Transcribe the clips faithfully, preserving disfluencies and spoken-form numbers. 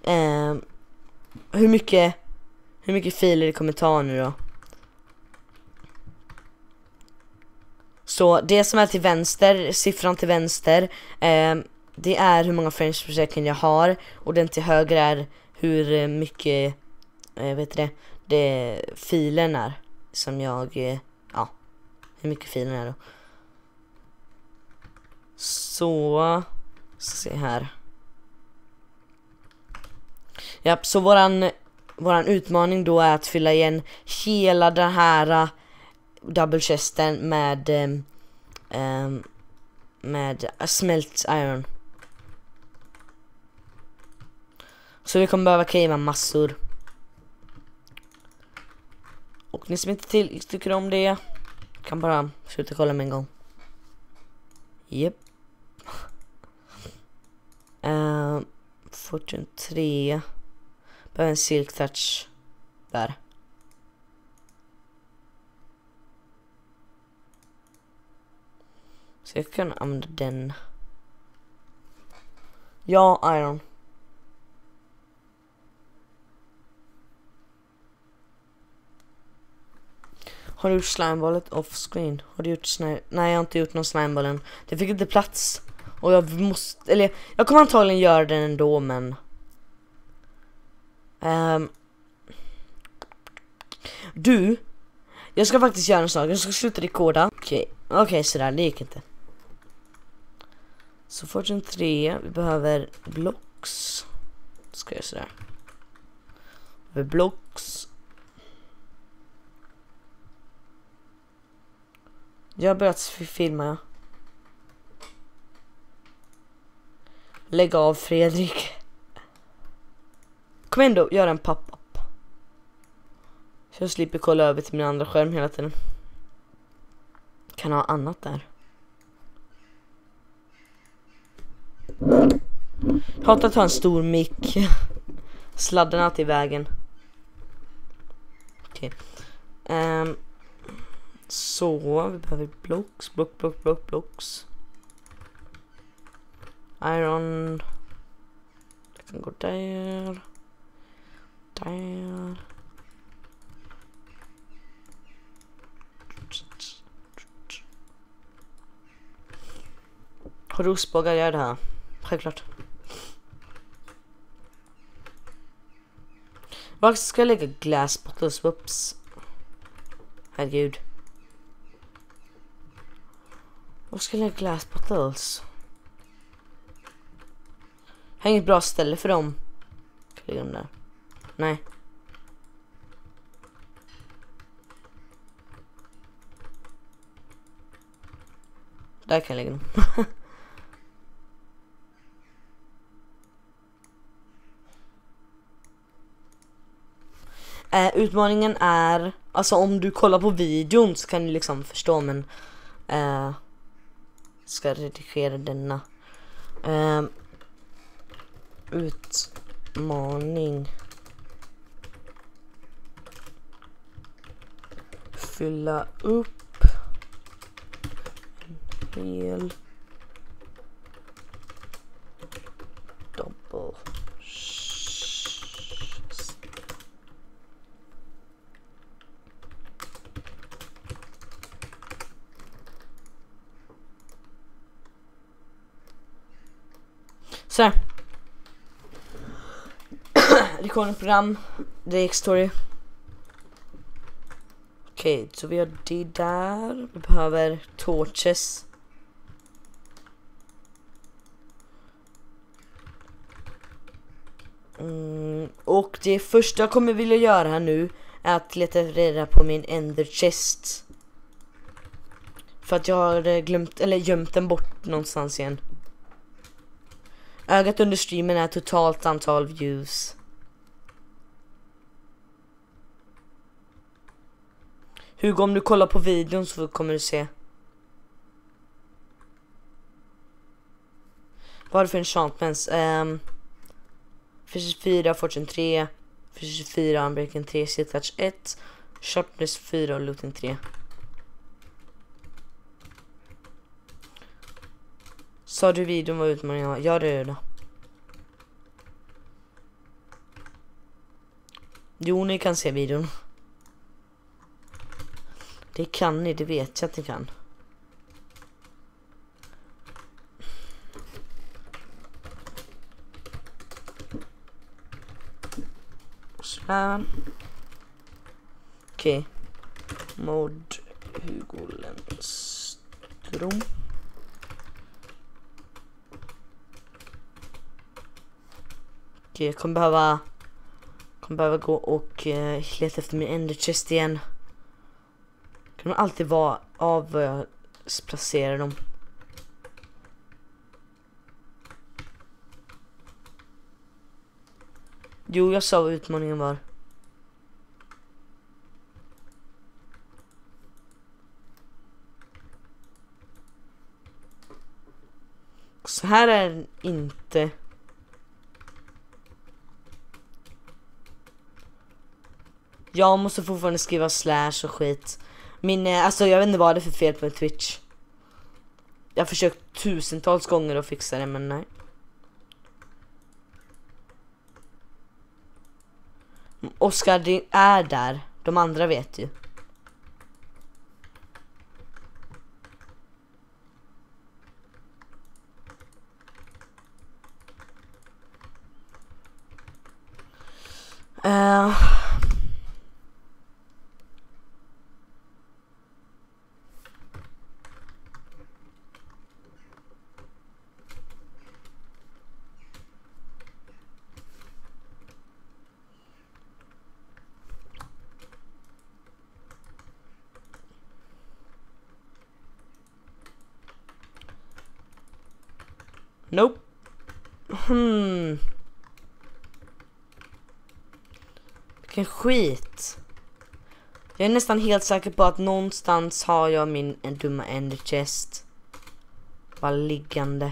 eh, hur mycket hur mycket filer det kommer ta nu då. Så det som är till vänster, siffran till vänster, eh, det är hur många frames per second jag har, och den till höger är hur mycket eh, vet det, det filen är som jag eh, ja, hur mycket filen är då. Så ska se här. Ja, så våran våran utmaning då är att fylla igen hela den här double chesten med um, med smält iron. Så vi kommer behöva claima massor. Och ni som inte till, tycker om det kan bara sluta kolla med en gång. Japp. Yep. uh, Fortune tre. Behöver en silk touch där. Så jag kan använda den. Ja, iron. Har du gjort slimeballet off screen? Har du gjort slime? Nej, jag har inte gjort någon slimeballen. Det fick inte plats. Och jag måste, eller jag kommer antagligen göra den ändå, men um, du, jag ska faktiskt göra en sak. Jag ska sluta rekorda. Okej, okay. okej, okay, sådär, det gick inte. Så Fortune tre, vi behöver blocks. Ska jag sådär. Vi behöver blocks. Jag har börjat filma, ja. Lägg av, Fredrik. Kom ändå, gör en pop-up. Så jag slipper kolla över till min andra skärm hela tiden. Kan ha annat där. Jag hatar att ha en stor mick. Sladden är alltid i vägen. Okej. Okay. Um, så, vi behöver blocks, block, block, block, blocks. Iron. Det kan gå där. Där. Har du ostbågar, gör det här. Självklart. Var ska jag lägga glass bottles? Whoops. Herregud. Var ska jag lägga glass bottles? Jag har inget bra ställe för dem. Ska jag lägga dem där? Nej. Där kan jag lägga dem. Uh, utmaningen är, alltså om du kollar på videon så kan du liksom förstå, men uh, ska redigera denna. Uh, utmaning. Fylla upp en hel double. Så här. Recordingprogram. Direct story. Okej, okay, så vi har det där. Vi behöver torches. Mm, och det första jag kommer vilja göra här nu är att leta reda på min ender chest. För att jag har glömt, eller gömt den bort någonstans igen. Ögat under streamen är totalt antal views. Hugo, om du kollar på videon så kommer du se. Vad har du för enchantments? Um, för tjugofyra, Fortune tre. För tjugofyra, Unbreaking tre, Silk Touch ett. Sharpness fyra och Looting tre. Sa du videon var utmaningen? Ja, det är det. Jo, ni kan se videon. Det kan ni, det vet jag att ni kan. Sådär. Okej. Okay. Mod Hugo Lennström. Okej, jag kommer behöva kommer behöva gå och uh, leta efter min ender chest igen. Kan man alltid vara av var jag placerar dem. Jo, jag sa vad utmaningen var. Så här är den inte. Jag måste fortfarande skriva slash och skit. Min, alltså jag vet inte vad det är för fel på Twitch. Jag har försökt tusentals gånger att fixa det, men nej. Oskar, det är där. De andra vet ju. Uh. Nope. Hmm. Vilken skit. Jag är nästan helt säker på att någonstans har jag min en dumma ender chest. Bara liggande.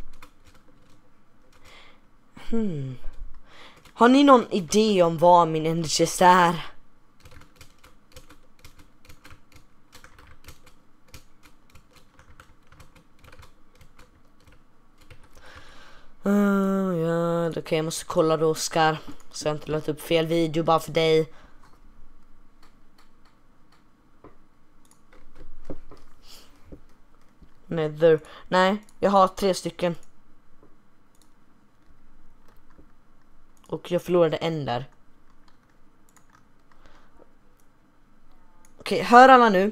Hmm. Har ni någon idé om vad min ender chest är? Uh, ja, okej, okay, jag måste kolla då, Oskar. Så jag inte lagt upp fel video bara för dig. Nether. Nej, jag har tre stycken. Och jag förlorade en där. Okej, okay, hör alla nu.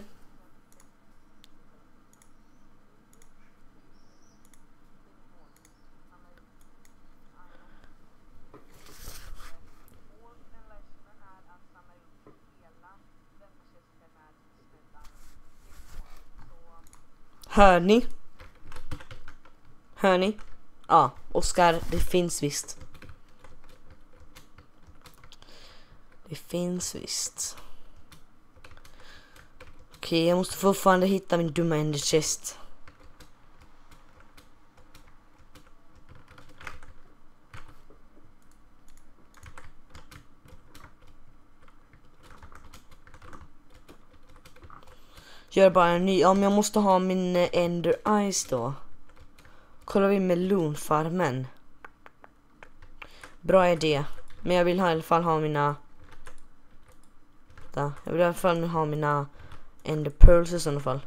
Hör ni? Hör ni? Ja, Oskar, det finns visst. Det finns visst. Okej, jag måste fortfarande hitta min dumma ender chest. Gör bara en ny. Om jag måste ha min ender eyes då. Kollar vi med loonfarmen. Bra idé. Men jag vill ha, i alla fall ha mina. Där. Jag vill i alla fall ha mina ender pearls i sådana fall.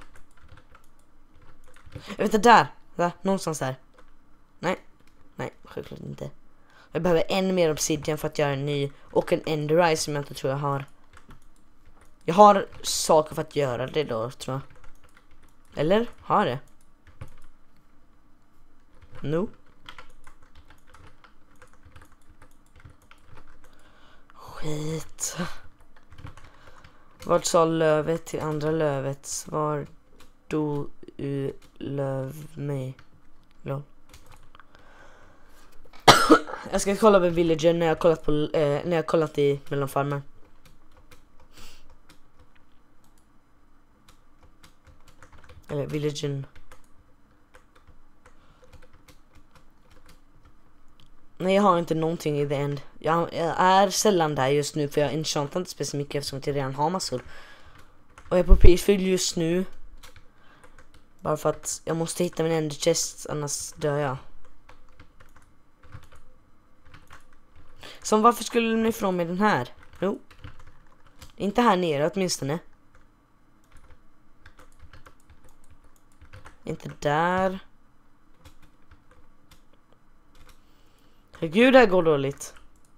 Jag vet inte, där. Där. Någonstans där. Nej. Nej, självklart inte. Jag behöver ännu mer obsidian för att göra en ny. Och en ender eyes som jag inte tror jag har. Jag har saker för att göra det då, tror jag. Eller? Har det? No. Skit. Vart sa lövet till andra lövet? Svar do u löv mig. Låt. Jag ska kolla på villager när jag kollat på eh, när jag kollat i mellanfarmen. Eller villagen. Nej, jag har inte någonting i the end. Jag, jag är sällan där just nu för jag enchantar inte speciellt mycket eftersom jag redan har massor. Och jag är på peaceful just nu. Bara för att jag måste hitta min ender chest, annars dör jag. Så varför skulle ni ifrån mig den här? Jo. Inte här nere åtminstone. Inte där. Herregud, det här går dåligt.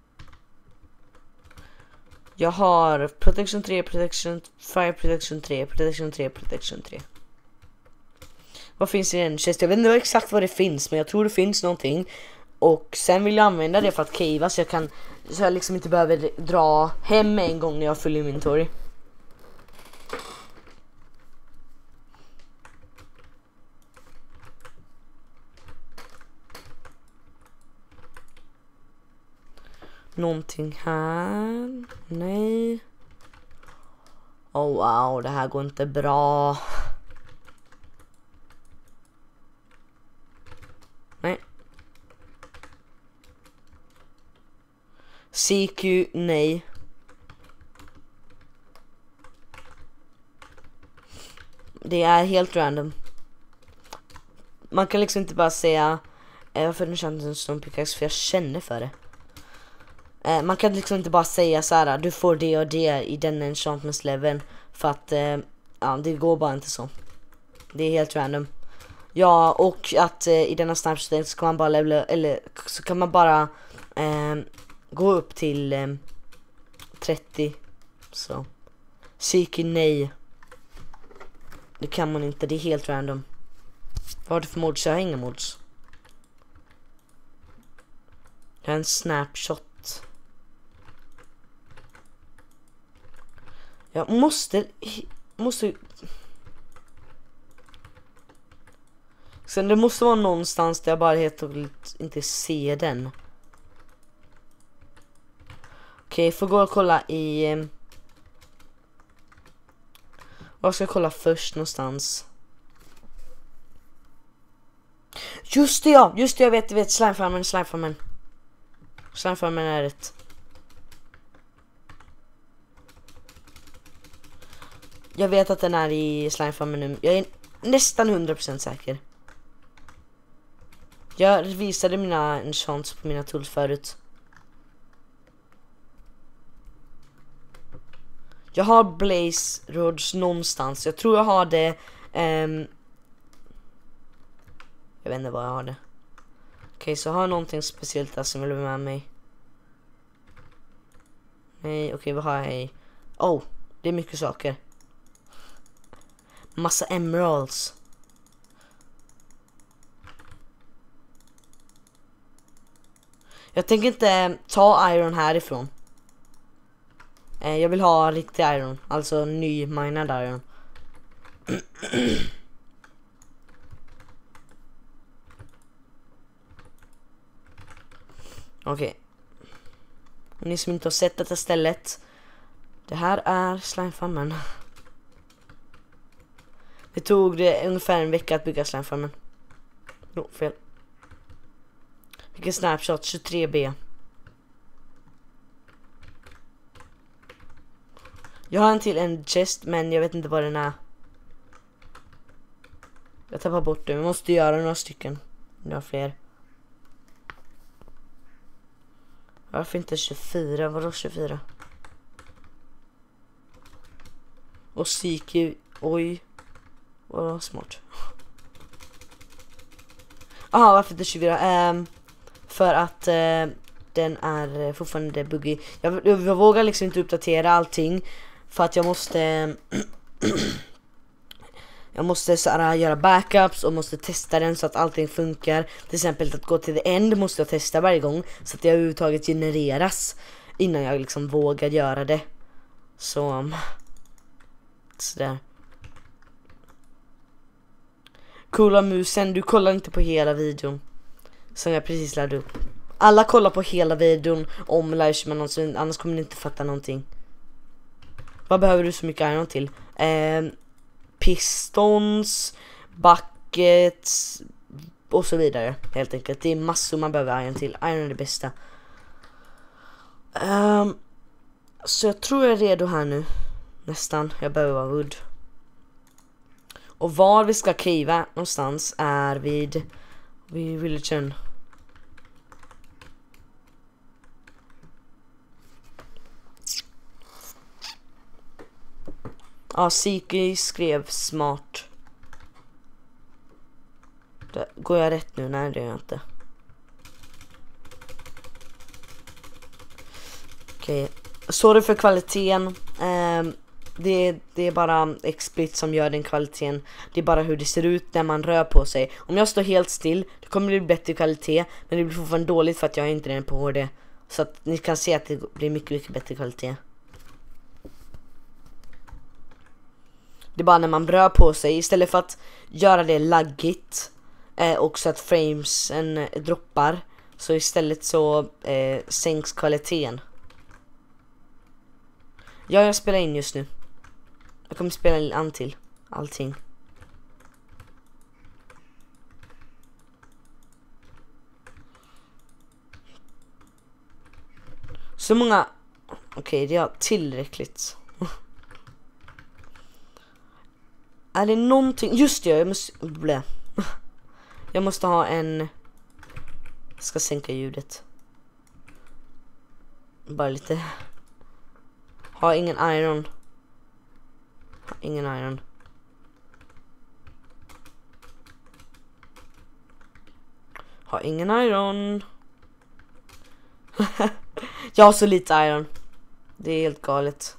Jag har protection tre, protection fire, protection tre, protection tre, protection tre. Vad finns i den chest? Jag vet inte exakt vad det finns, men jag tror det finns någonting. Och sen vill jag använda det för att cavea, så jag kan så jag liksom inte behöver dra hem en gång när jag har full inventory. Någonting här. Nej. Oh wow, det här går inte bra. Nej. C Q, nej. Det är helt random. Man kan liksom inte bara säga eh, varför den känns en stone pickaxe, för jag känner för det. Eh, man kan liksom inte bara säga så här: du får det och det i den enchantment leveln, för att eh, ja, det går bara inte så. Det är helt random. Ja, och att eh, i denna snapshot så kan man bara levela, eller så kan man bara eh, gå upp till eh, trettio. Så Siki, nej. Det kan man inte, det är helt random. Vad har du för mods? Jag har inga mods. Jag har en snapshot. Jag måste måste Sen det måste vara någonstans där jag bara helt och inte ser den. Okej, okay, får gå och kolla i... Vad ska jag kolla först någonstans? Just det, ja! Just det, jag vet, jag vet. Slimefarmen, slimefarmen. Slimefarmen är rätt. Jag vet att den är i slimefarmen nu. Jag är nästan hundra procent säker. Jag visade mina enchants på mina tools förut. Jag har blaze rods någonstans. Jag tror jag har det. Um, jag vet inte var jag har det. Okej, okay, så har jag någonting speciellt där som vill vara med mig. Nej, okej, okay, vad har jag i? Oh, det är mycket saker. Massa emeralds. Jag tänker inte ta iron härifrån. Eh, jag vill ha riktig iron, alltså ny minad iron. Okej. Okay. Ni som inte har sett detta stället. Det här är slimefarmen. Det tog det ungefär en vecka att bygga slimefarmen. Jo, oh, fel. Vilken snapshot, tjugotre B. Jag har en till en chest, men jag vet inte vad den är. Jag tappar bort det, vi måste göra några stycken. Några fler. Varför inte tjugofyra? Vadå tjugofyra? Och Siki, oj. Vad smart. Aha, varför inte tjugofyra? Um, för att uh, den är fortfarande buggy. Jag, jag, jag vågar liksom inte uppdatera allting. För att jag måste... jag måste så här, göra backups och måste testa den så att allting funkar. Till exempel att gå till the end måste jag testa varje gång. Så att det överhuvudtaget genereras. Innan jag liksom vågar göra det. Så... Sådär. Coola musen, du kollar inte på hela videon. Som jag precis lärde upp. Alla kollar på hela videon om livestreamen, annars kommer ni inte fatta någonting. Vad behöver du så mycket iron till? Eh, pistons, buckets och så vidare, helt enkelt. Det är massor man behöver iron till. Iron är det bästa. Um, så jag tror jag är redo här nu. Nästan, jag behöver vara wood. Och var vi ska cavea någonstans är vid vid villagen. Ja, Siki skrev smart. Där, går jag rätt nu? Nej, det gör jag inte. Okej. Okay. Sorry för kvaliteten. Um, det, det är bara X-Split som gör den kvaliteten. Det är bara hur det ser ut när man rör på sig. Om jag står helt still, det kommer bli bättre kvalitet. Men det blir fortfarande dåligt för att jag inte är den på H D. Så att ni kan se att det blir mycket, mycket bättre kvalitet. Det är bara när man rör på sig. Istället för att göra det laggigt eh, och så att framesen eh, droppar. Så istället så eh, sänks kvaliteten. Ja, jag spelar in just nu. Jag kommer spela an till allting. Så många... Okej, okay, det är tillräckligt. Är det någonting... Just det, jag måste... Blä. Jag måste ha en... Jag ska sänka ljudet. Bara lite... Har ingen iron. Har ingen iron. Har ingen iron. Jag har så lite iron. Det är helt galet.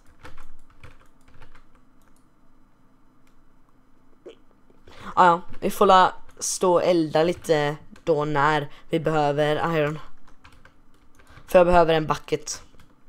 Ah, ja, vi får la stå och elda lite då när vi behöver iron. För jag behöver en bucket.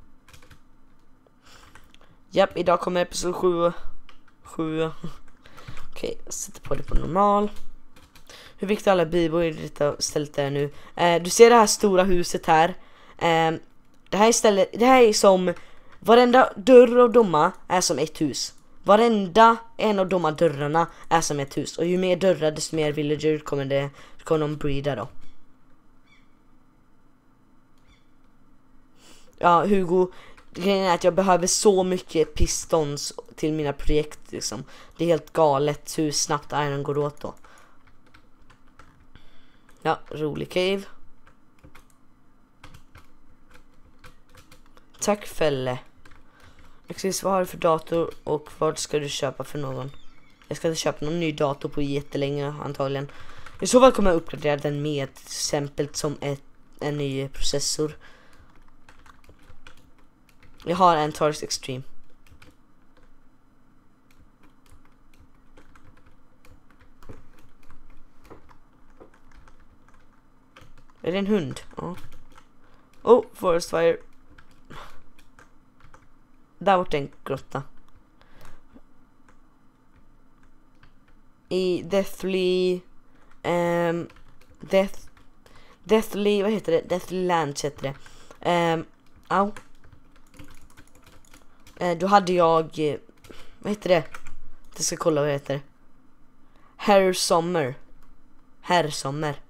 Japp, idag kommer episod sju. sju. Okej, okay, jag sätter på det på normal. Hur viktigt alla bibor i detta stället är nu. Eh, du ser det här stora huset här. Eh, det här är stället, det här är som varenda dörr och domma är som ett hus. Varenda en av de här dörrarna är som ett hus. Och ju mer dörrar desto mer villager kommer det kommer de breeda då. Ja, Hugo, grejen är att jag behöver så mycket pistons till mina projekt liksom. Det är helt galet hur snabbt iron går åt då. Ja, rolig cave. Tack Fälle. Precis, vad har du för dator och vad ska du köpa för någon? Jag ska inte köpa någon ny dator på jättelänge antagligen. I så fall kommer jag uppgradera den med till exempel som ett, en ny processor. Jag har en Taurus Extreme. Är det en hund? Ja. Oh, forest fire. Där vart en grotta. I Deathly um, Death Deathly, vad heter det? Deathly Land heter det. Um, au. Uh, då hade jag uh, vad heter det? Jag ska kolla vad det heter. Herr Sommer. Herr Sommer.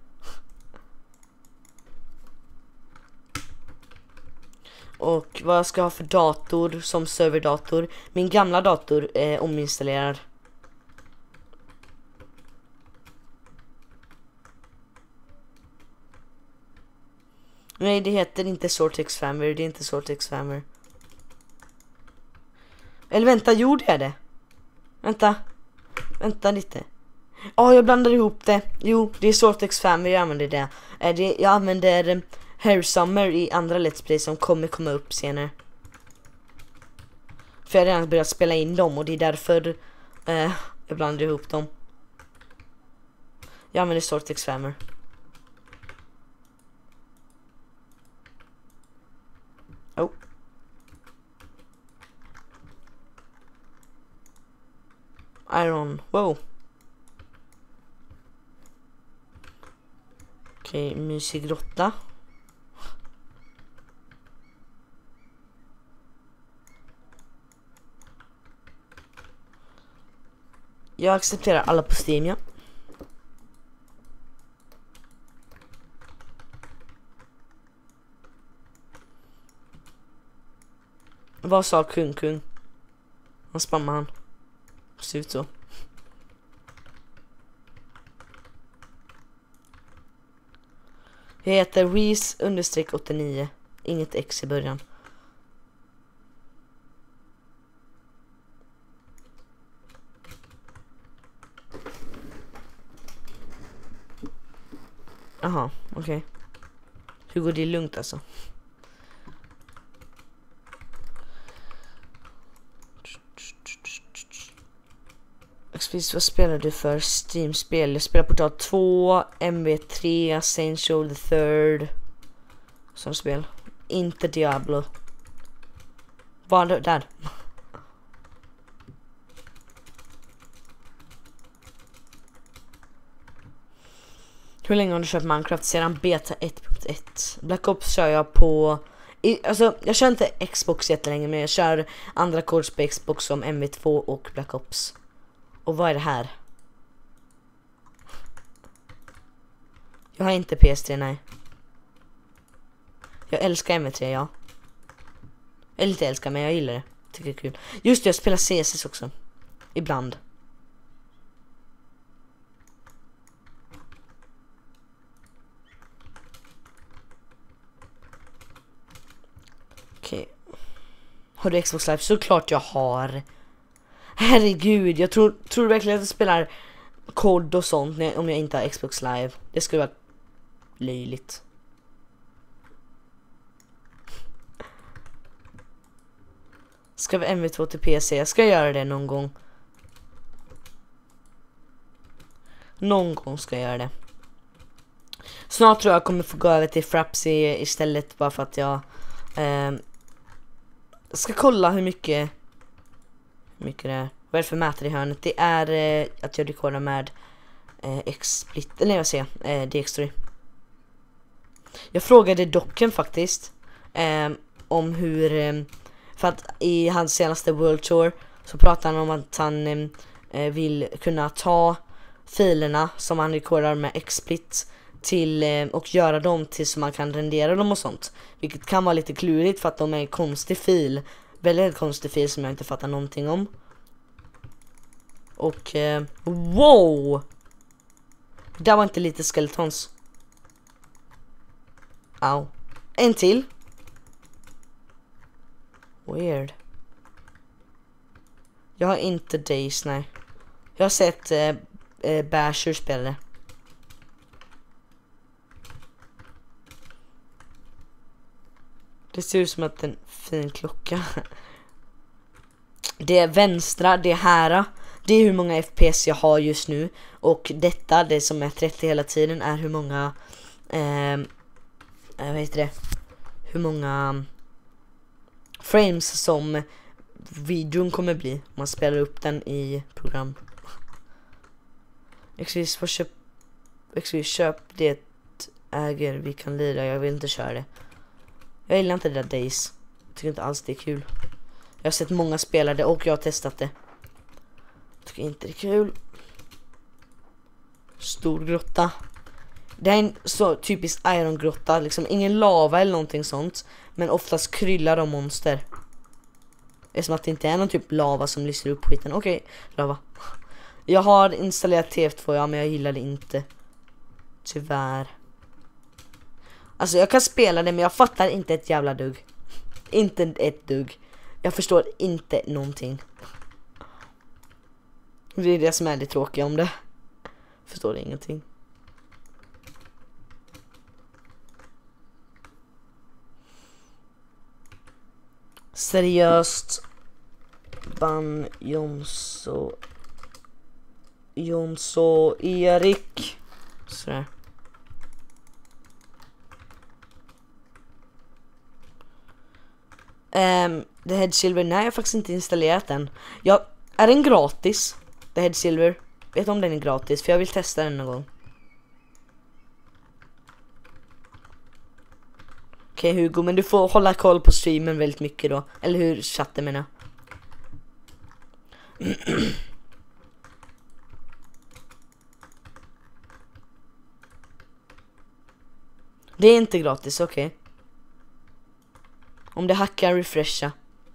Och vad jag ska ha för dator som serverdator. Min gamla dator är eh, ominstallerad. Nej, det heter inte Sortex Family. Det är inte Sortex Family. Eller vänta, gjorde jag det? Vänta. Vänta lite. Ja, oh, jag blandar ihop det. Jo, det är Sortex Family jag använder det. Eh, det jag använder... Eh, Hair Summer i andra Let's Play som kommer komma upp senare. För jag har redan börjat spela in dem och det är därför eh, jag blandar ihop dem. Jag använder Sortex Family. Oh. Iron. Wow. Okej, okay, mysig grotta. Jag accepterar alla på Steam, ja. Vad sa kung kung? Han spammar han. Ser ut så. Jag heter Reese understreck åttionio. Inget X i början. Aha, okej. Okay. Hur går det lugnt alltså? Exvis, vad spelar du för Steam-spel? Jag spelar Portal två, M V tre, Saints Row the Third. Sånt spel. Inte Diablo. Var det där? Hur länge har du kört Minecraft? Sedan beta ett punkt ett. Black Ops kör jag på... I, alltså, jag kör inte Xbox jättelänge, men jag kör andra codes på Xbox som M V två och Black Ops. Och vad är det här? Jag har inte P S tre, nej. Jag älskar M V tre, ja. Jag inte älskar, men jag gillar det. Tycker det är kul. Just det, jag spelar C S S också. Ibland. Okej. Har du Xbox Live? Såklart jag har. Herregud, jag tror, tror verkligen att jag spelar kod och sånt när, om jag inte har Xbox Live. Det skulle vara löjligt. Ska vi M V två till P C? Jag ska göra det någon gång. Någon gång ska jag göra det. Snart tror jag jag kommer få gå över till Frapsy istället, bara för att jag eh, ska kolla hur mycket hur mycket det är. Vad är det för mätare i hörnet? Det är eh, att jag rekordar med eh, X-split, eller jag ser eh, D X tre. Jag frågade docken faktiskt eh, om hur eh, för att i hans senaste World Tour så pratade han om att han eh, vill kunna ta filerna som han rekordar med X-split till eh, och göra dem tills man kan rendera dem och sånt. Vilket kan vara lite klurigt för att de är en konstig fil. Väldigt konstig fil som jag inte fattar någonting om. Och eh, wow! Det där var inte lite skeletons. Au. En till. Weird. Jag har inte Days, nej. Jag har sett eh, eh, Basher spela det. Det ser ut som att en fin klocka. Det är vänstra, det är här. Det är hur många F P S jag har just nu. Och detta, det som är trettio hela tiden, är hur många eh, vad heter det? Hur många frames som videon kommer bli om man spelar upp den i program. Exvis, vad köp Exvis, köp det äger vi kan lira. Jag vill inte köra det. Jag gillar inte det där Days. Jag tycker inte alls det är kul. Jag har sett många spela det och jag har testat det. Jag tycker inte det är kul. Stor grotta. Det är en så typisk Iron grotta, liksom ingen lava eller någonting sånt, men oftast kryllar de monster. Det är som att det inte är någon typ lava som lyser upp skiten. Okej, okay, lava. Jag har installerat T F två, ja, men jag gillar det inte. Tyvärr. Alltså jag kan spela det, men jag fattar inte ett jävla dugg. Inte ett dugg. Jag förstår inte någonting. Det är det som är det tråkiga om det. Förstår ingenting. Seriöst. Ban Jonso Jonso Erik. Sådär. Um, The Head Silver, nej jag har faktiskt inte installerat den. Jag, är den gratis? The Head Silver, vet om den är gratis, för jag vill testa den någon gång. Okej, okay, Hugo, men du får hålla koll på streamen väldigt mycket då. Eller hur, chatten menar. Det är inte gratis, okej. Okay. Om det hackar, refresha.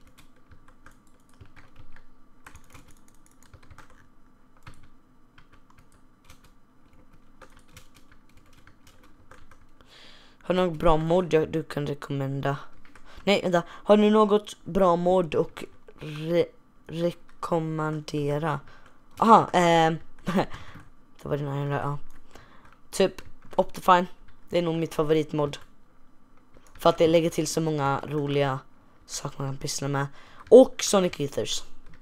Har du något bra mod du kan rekommenda? Nej, vänta. Har du något bra mod och re rekommendera? Aha, eh, det var den här, ja. Typ Optifine. Det är nog mitt favoritmod. För att det lägger till så många roliga saker man kan pyssla med. Och Sonic Ethers.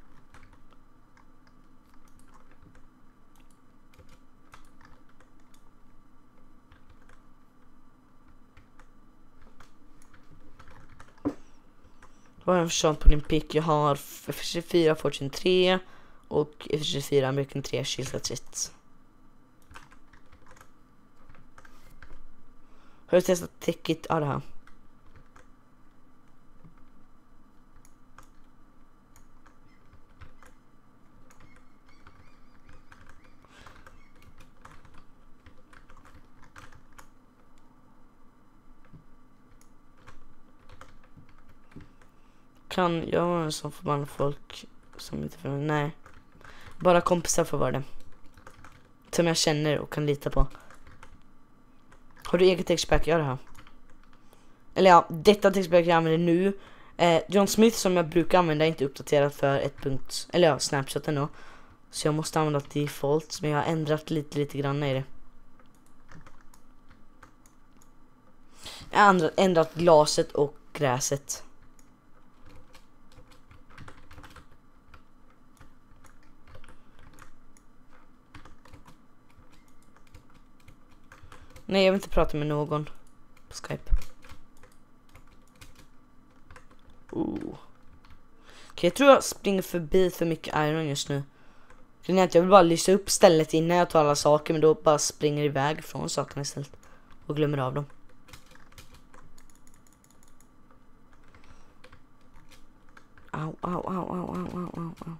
Vad har jag förstått på din pick? Jag har F tjugofyra Fortune tre och F tjugofyra American tre Shield ett. Har du testat Techit? Ja, det här. Kan jag vara en sån förbannad folk som inte för mig? Nej. Bara kompisar får vara det. Som jag känner och kan lita på. Har du eget textpack? Ja, det här. Eller ja, detta textpack jag använder nu. Eh, John Smith som jag brukar använda är inte uppdaterat för ett punkt. Eller ja, Snapchat ändå. Så jag måste använda default. Men jag har ändrat lite, lite grann i det. Jag har ändrat, ändrat glaset och gräset. Nej, jag vill inte prata med någon på Skype. Oh. Okej, jag tror jag springer förbi för mycket iron just nu. Jag vill bara lysa upp stället innan jag tar alla saker, men då bara springer iväg från sakerna istället. Och glömmer av dem. Au, au, au, au, au, au, au, au.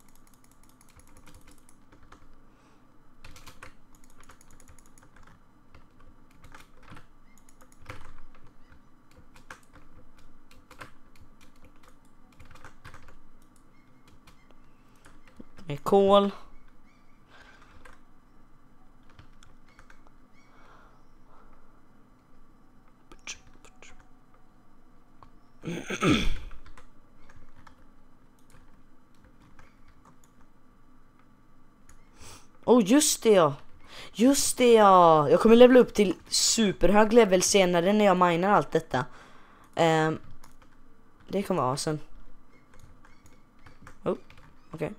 Med kol. Oh, just det ja. Just det ja. Jag kommer levela upp till superhög level senare när jag minar allt detta. Um, det kommer vara awesome. Oh, okej. Okay.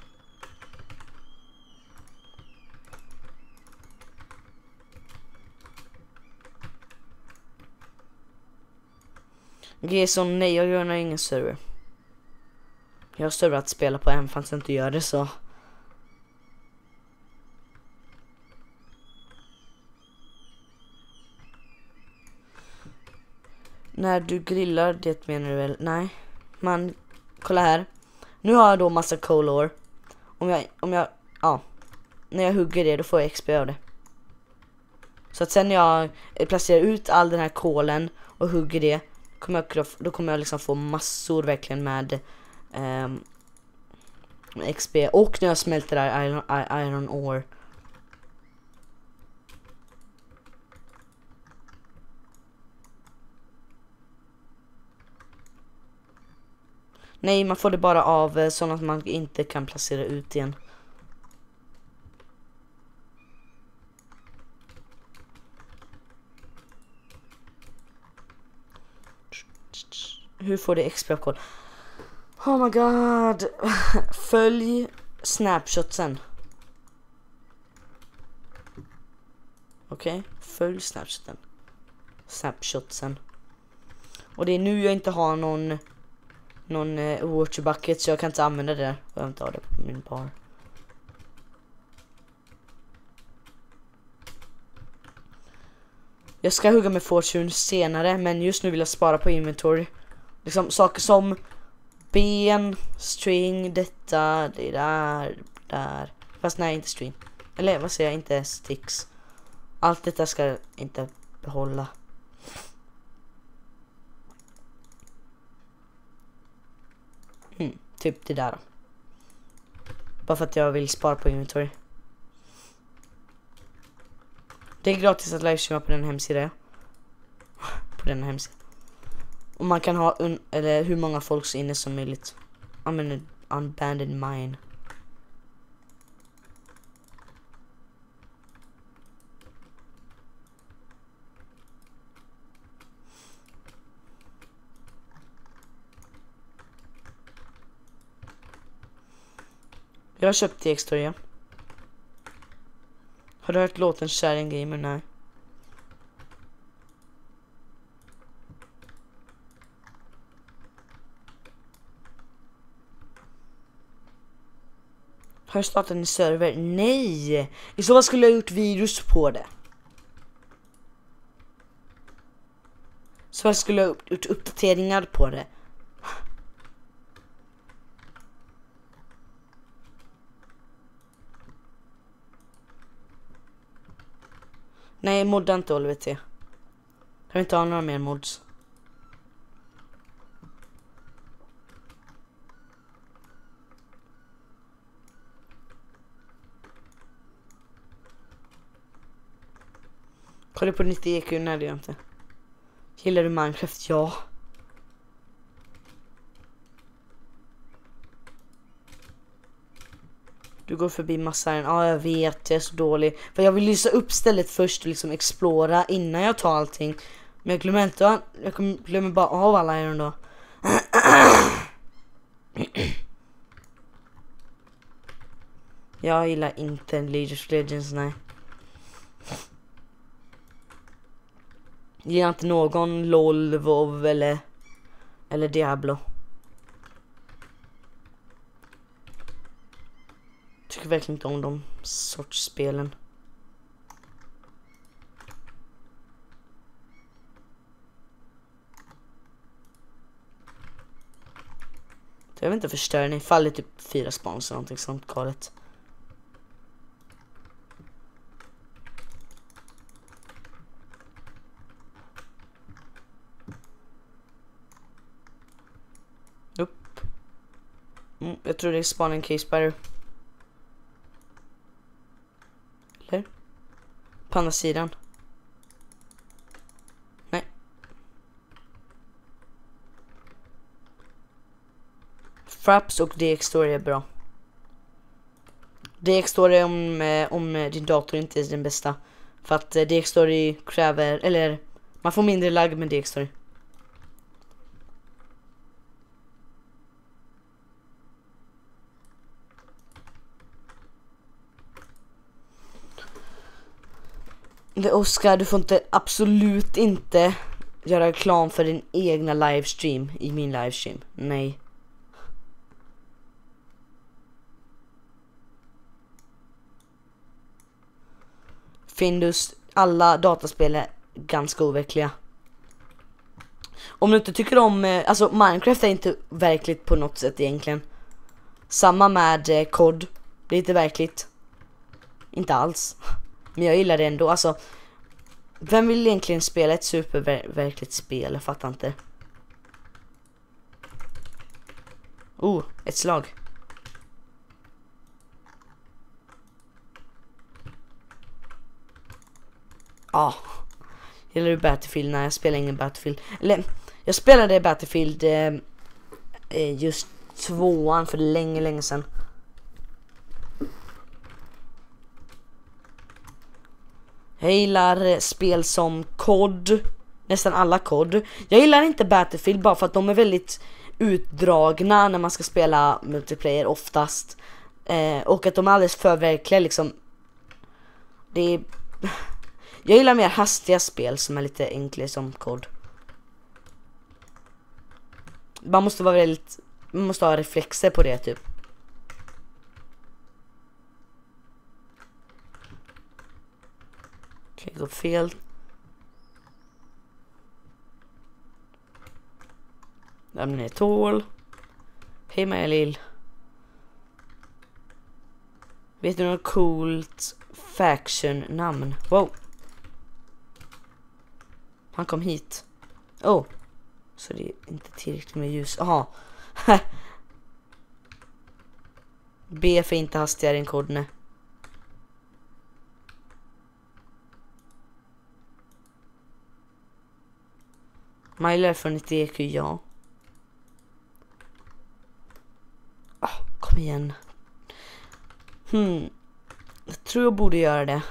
Okej, så nej, jag gör nog ingen server. Jag har server att spela på, även fast jag inte gör det så. När du grillar, det menar du väl? Nej. Man, kolla här. Nu har jag då massa coal ore. Om jag, om jag, ja. När jag hugger det, då får jag X P av det. Så att sen när jag placerar ut all den här kolen och hugger det, kommer jag, då kommer jag liksom få massor verkligen med um, X P. Och när jag smälter där iron, iron ore. Nej, man får det bara av så att man inte kan placera ut igen. Hur får det X P av kol? Oh my god. Följ snapshotsen. Okej, okay. Följ snapshoten. Snapshotsen. Och det är nu jag inte har någon någon uh, water bucket, så jag kan inte använda det. Jag har inte ha det på min bar. Jag ska hugga med fortune senare, men just nu vill jag spara på inventory. Liksom saker som ben, string, detta, det där, där. Fast nej, inte string. Eller vad säger jag, inte sticks. Allt detta ska jag inte behålla. Mm, typ det där då. Bara för att jag vill spara på inventory. Det är gratis att livestreama på den hemsidan. På den hemsidan. Och man kan ha un eller hur många folk inne som möjligt. Använder unbanded mine. Jag har köpt D X-Story. Har du hört låten Sharing Gamer? Nej. Har jag startat en server? Nej! I så fall skulle jag gjort virus på det. Så jag skulle jag gjort uppdateringar på det. Nej, modda inte O L V T. Jag vill inte ha några mer mods. Kollar du på nittio E Q? Nej, det gör jag inte. Gillar du Minecraft? Ja. Du går förbi massaren. Ja, jag vet. Jag är så dålig. För jag vill lysa upp stället först och liksom explora innan jag tar allting. Men jag glömmer inte. Jag glömmer bara av alla iron då. Jag gillar inte League of Legends, nej. Jag gillar inte någon LOL, WoW eller, eller Diablo. Tycker verkligen inte om de sorts spelen. Jag vill inte förstöra ni. Faller typ fyra spawns eller någonting sånt galet. Upp. Mm, jag tror det är spawning case spider. Eller? På andra sidan. Nej. Fraps och D X-Story är bra. D X-Story om, eh, om din dator inte är den bästa. För att eh, D X-Story kräver, eller man får mindre lag med D X-Story. Oskar, du får inte, absolut inte göra reklam för din egna livestream i min livestream. Nej. Findus, alla dataspel är ganska overkliga. Om du inte tycker om, alltså Minecraft är inte verkligt på något sätt egentligen. Samma med eh, C O D, det är inte verkligt. Inte alls. Men jag gillar det ändå, alltså. Vem vill egentligen spela ett superverkligt spel? Jag fattar inte. Oh, ett slag. Ja. Ah. Gillar du Battlefield? Nej, jag spelar ingen Battlefield. Eller, jag spelade Battlefield eh, just tvåan för länge, länge sedan. Jag gillar spel som C O D, nästan alla C O D. Jag gillar inte Battlefield bara för att de är väldigt utdragna när man ska spela multiplayer oftast. Eh, och att de är alldeles för verkliga liksom. Det är... Jag gillar mer hastiga spel som är lite enklare som C O D. Man måste vara väldigt... Man måste ha reflexer på det typ. Okej, okay, gå fel. Lämna ner tål. Hej Maja Lill. Vet du något coolt faction-namn? Wow. Han kom hit. Oh. Så det är inte tillräckligt med ljus. Aha. B för inte hastigare än kodne. Mailar från nittio E Q, ja. Ah, kom igen. Hmm. Jag tror jag borde göra det.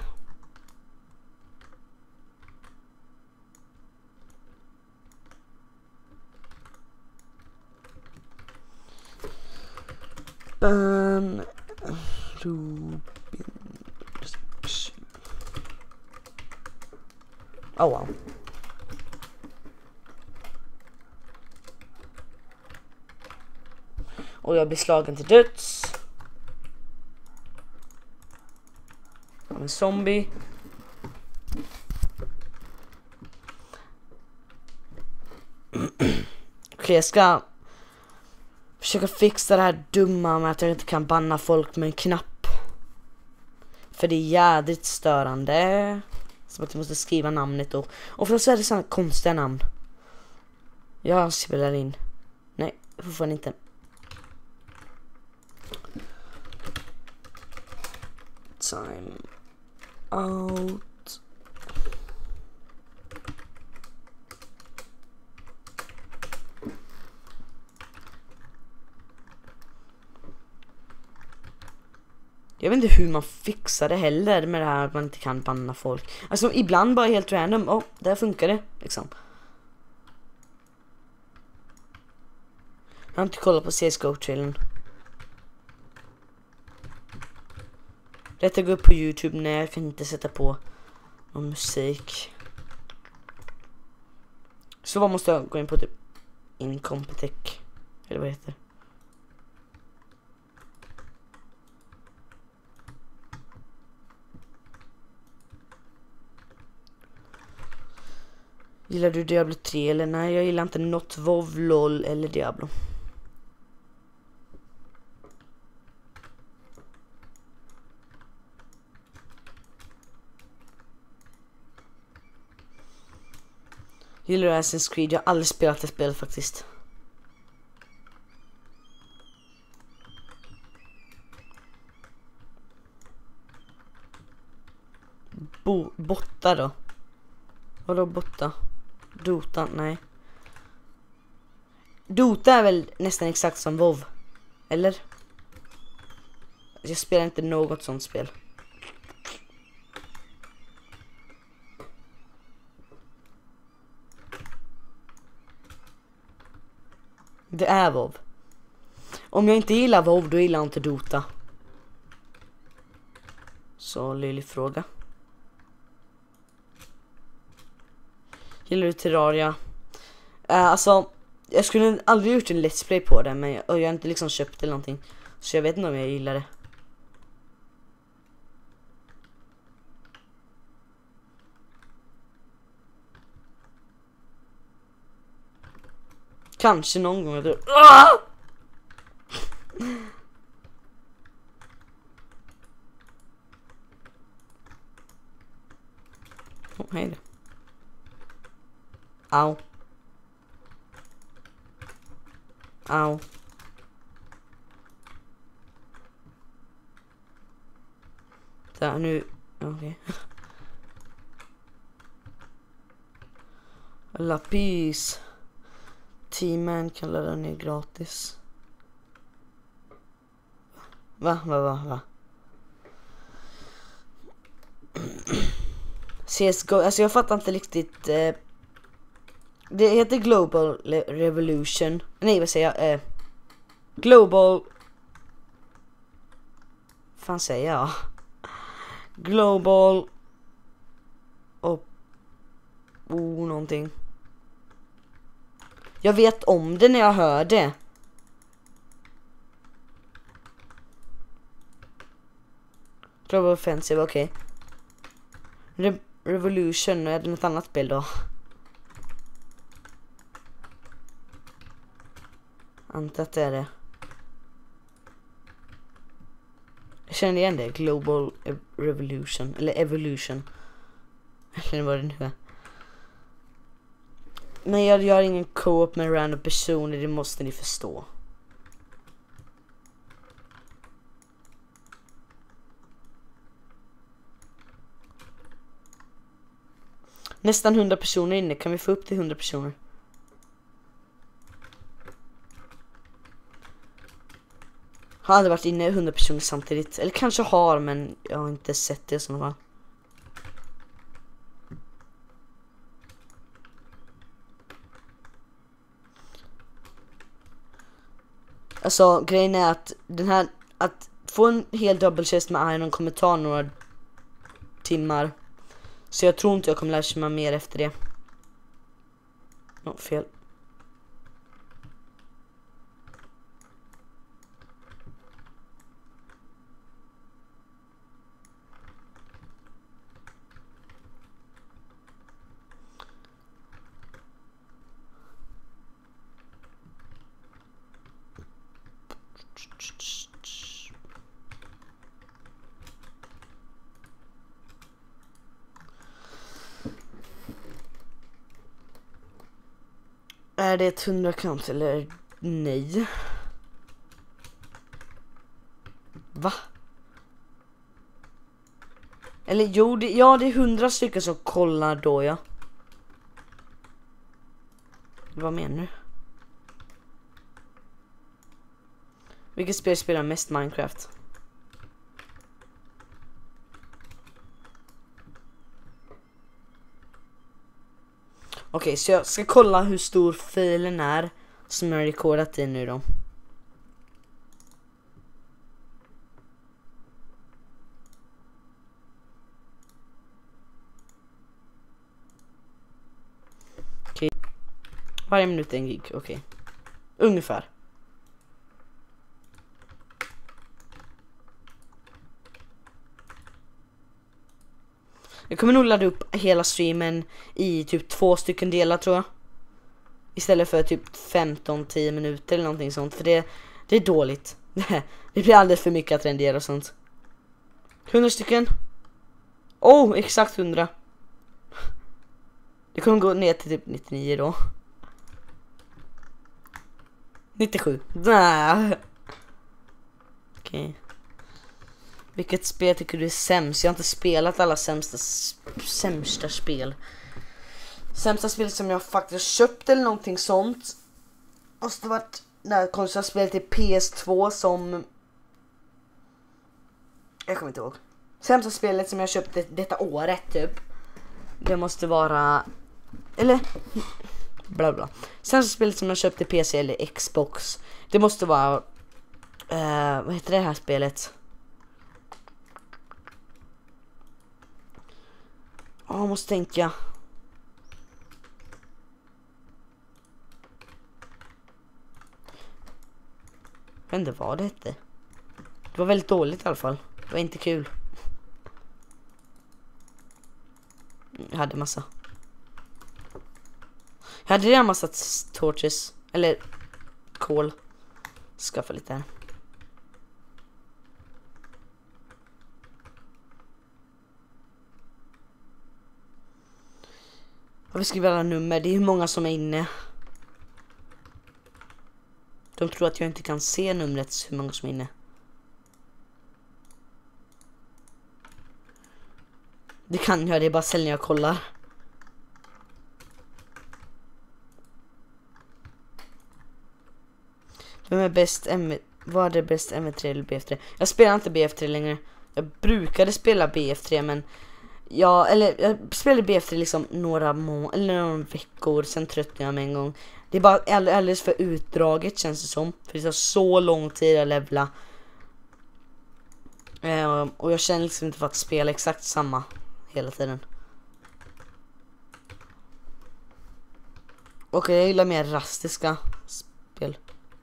Um, Robin. Oh wow. Och jag blir slagen till döds. Av en zombie. Okej, jag ska försöka fixa det här dumma med att jag inte kan banna folk med en knapp. För det är jädrigt störande. Som att jag måste skriva namnet och och för så är det sådana konstiga namn. Jag spelar in. Nej, fortfarande inte. Time out. Jag vet inte hur man fixar det heller med det här att man inte kan banna folk. Alltså ibland bara helt random. Åh, oh, där funkar det liksom. Jag har inte kollat på C S G O-trailern. Detta går upp på YouTube när jag kan inte sätta på någon musik. Så vad måste jag gå in på typ Incompetech eller vad heter det? Gillar du Diablo tre eller nej? Jag gillar inte något WoW, LOL eller Diablo. Gillar du Assassin's Creed? Jag har aldrig spelat det spelet faktiskt. Bo botta då? Vadå botta? Dota? Nej. Dota är väl nästan exakt som WoW? Eller? Jag spelar inte något sånt spel. Det är WoW. Om jag inte gillar WoW, då gillar jag inte Dota. Så löjlig fråga. Gillar du Terraria? Uh, alltså, jag skulle aldrig gjort en let's play på det, men jag, och jag har inte liksom köpt eller någonting. Så jag vet inte om jag gillar det. Kanske någon gång. Jag ah! Oh, hej då. Au. Au. Där nu. Okej. Okay. Lapis. Teaman kan ladda ner gratis. Va? Va? Va? Va? C S G O. Alltså jag fattar inte riktigt. Eh, det heter Global Revolution. Nej, vad säger jag? Eh, Global. Fan säger jag? Global. Och. Oh, någonting. Jag vet om det när jag hör det. Global Offensive, okej. Okay. Re Revolution, är det något annat spel då? Antar att det är det. Jag känner igen det. Global Revolution. Eller Evolution. Eller vad det nu är. Men jag gör ingen co-op med random personer. Det måste ni förstå. Nästan hundra personer inne. Kan vi få upp till hundra personer? Har aldrig varit inne hundra personer samtidigt. Eller kanske har, men jag har inte sett det i sådana fall. Alltså grejen är att den här att få en hel double chest med iron kommer ta några timmar. Så jag tror inte jag kommer lära mig mer efter det. Nå, fel. Är det ett hundra count eller nej? Va? Eller jo, det, ja det är hundra stycken som kollar då, ja. Vad menar du? Vilket spel spelar mest Minecraft? Okej, okay, så jag ska kolla hur stor filen är som jag har rekordat i nu då. Okej. Okay. Varje minut en gig, okej. Okay. Ungefär. Jag kommer nog ladda upp hela streamen i typ två stycken delar tror jag. Istället för typ femton till tio minuter eller någonting sånt. För det, det är dåligt. Det blir alldeles för mycket att rendera och sånt. hundra stycken. Oh, exakt hundra. Det kommer gå ner till typ nittionio då. nittiosju. Okej. Okay. Vilket spel tycker du är sämst? Jag har inte spelat alla sämsta, sämsta spel. Sämsta spel som jag faktiskt köpt eller någonting sånt måste varit när konstigt spel till P S två som... Jag kommer inte ihåg. Sämsta spelet som jag köpte detta året typ. Det måste vara... Eller... Bla bla. Sämsta spelet som jag köpte P C eller Xbox. Det måste vara... Uh, vad heter det här spelet? Ja, oh, måste tänka. Jag vet inte vad det hette. Det var väldigt dåligt i alla fall. Det var inte kul. Jag hade massa. Jag hade redan massa torches. Eller kol. Skaffa lite här. Jag vill skriva alla nummer. Det är hur många som är inne. De tror att jag inte kan se numret hur många som är inne. Det kan jag. Det är bara sällan jag kollar. Vem är bäst M V? Vad är det bäst M V tre eller B F tre? Jag spelar inte B F tre längre. Jag brukade spela B F tre men... Ja, eller jag spelade B F tre liksom några må eller några veckor, sen tröttnade jag med en gång. Det är bara alldeles för utdraget känns det som. För det tar så lång tid att levla. Eh, och jag känner liksom inte för att spela exakt samma hela tiden. Och jag gillar mer rastiska spel.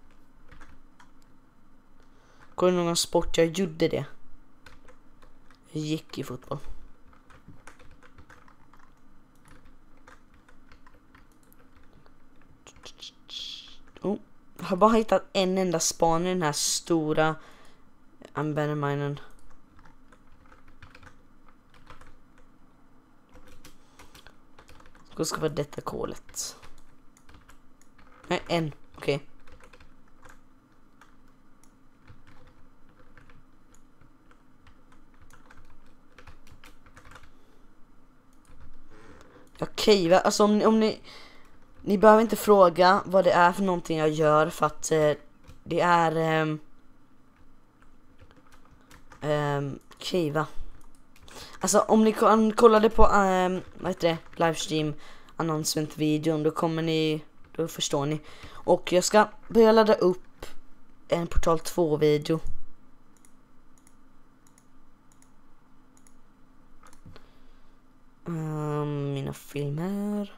Går det någon sport jag gjorde det? Jag gick i fotboll. Oh, jag har bara hittat en enda span i den här stora Amberminen. Då ska vara detta kolet. Nej, en. Okej. Okay. Okej, okay, alltså om, om ni... Ni behöver inte fråga vad det är för någonting jag gör för att eh, det är eh, eh, Kiva. Alltså om ni kollade på eh, vad heter det? Livestream announcement videon, då kommer ni, då förstår ni. Och jag ska börja ladda upp en Portal två video. Um, mina filmer.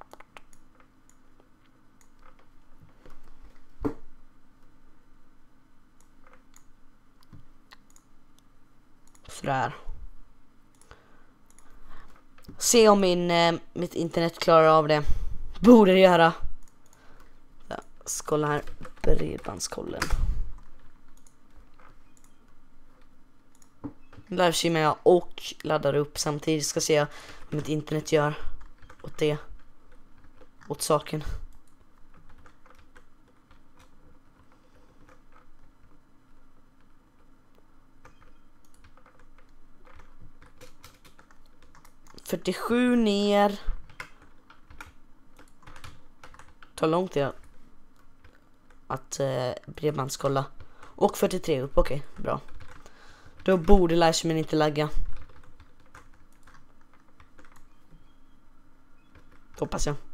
Sådär. Se om min, eh, mitt internet klarar av det. Borde det göra. Ja, kolla här. Bredbandskollen. Livestreamar jag och laddar upp samtidigt. Ska se vad mitt internet gör åt det. Åt saken. fyrtiosju ner. Tar lång tid att eh, bredbandskolla. Och fyrtiotre upp, okej, okay, bra. Då borde livestreamen inte lagga. Hoppas jag.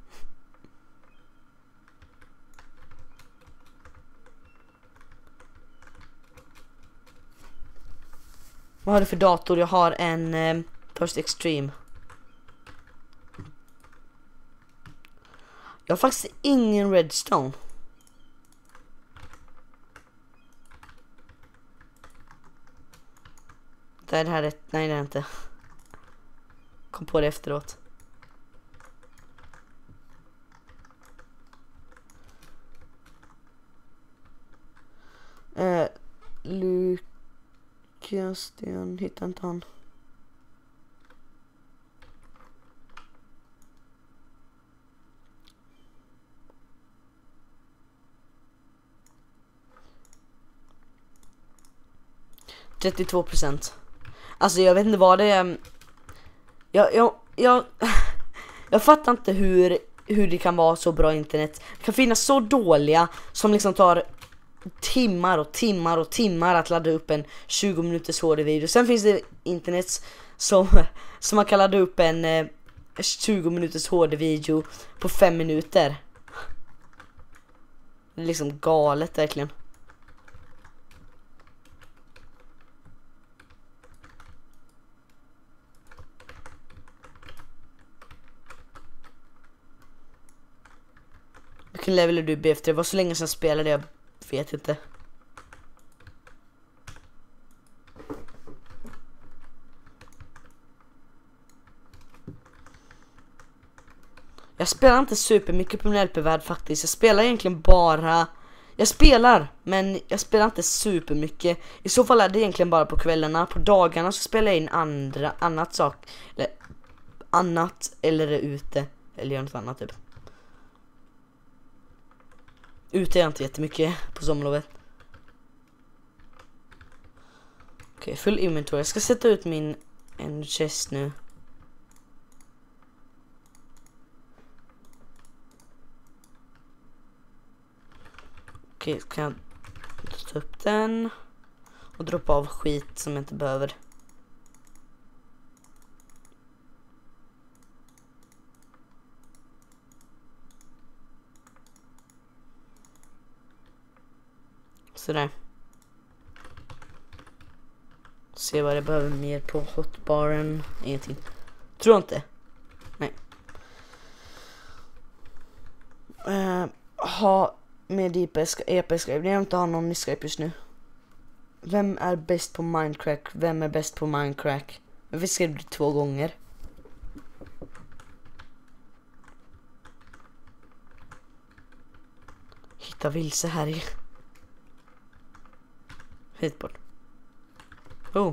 Vad har du för dator? Jag har en eh, First Extreme. Jag har faktiskt ingen Redstone. Det är det här rätt? Nej, det är inte. Kom på det efteråt. Eh, Lukas Sten, hittar inte han. trettiotvå procent. Alltså jag vet inte vad det är. Jag, jag, jag, jag fattar inte hur, hur det kan vara så bra internet. Det kan finnas så dåliga som liksom tar timmar och timmar och timmar att ladda upp en tjugo minuters H D-video. Sen finns det internet som, som man kan ladda upp en eh, tjugo minuters H D-video på fem minuter. Det är liksom galet verkligen. Vilken level är du B F tre? Det var så länge sedan jag spelade, jag vet inte. Jag spelar inte super mycket på min L P-värld faktiskt. Jag spelar egentligen bara... Jag spelar, men jag spelar inte super mycket. I så fall är det egentligen bara på kvällarna. På dagarna så spelar jag in andra, annat sak. Eller annat, eller är ute. Eller gör något annat typ. Ute är jag inte jättemycket på sommarlovet. Okej, okay, full inventory. Jag ska sätta ut min en chest nu. Okej, okay, kan jag ta upp den och droppa av skit som jag inte behöver. Sådär. Se vad det behöver mer på hotbaren. Ingenting. Tror inte. Nej. Uh, ha med E P Skype. Jag inte har någon i Skype just nu. Vem är bäst på Minecraft? Vem är bäst på Minecraft? Vi skrev det två gånger. Hitta vilse här i. Hit bort. Oh.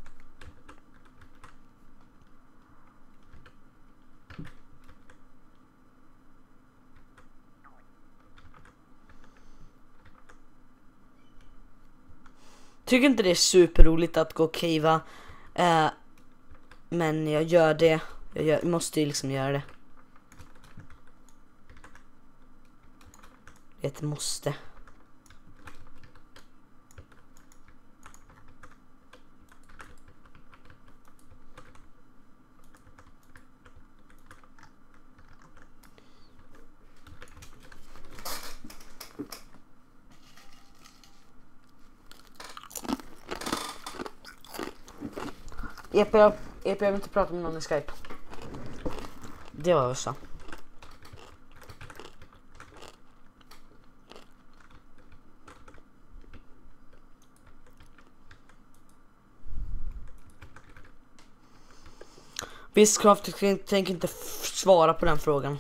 Tycker inte det är superroligt att gå och cavea. Eh, men jag gör det. Jag gör, måste ju liksom göra det. Det måste. E P, E P, jag vill inte prata med någon i Skype. Det var så. Visst, Craft tänker inte svara på den frågan.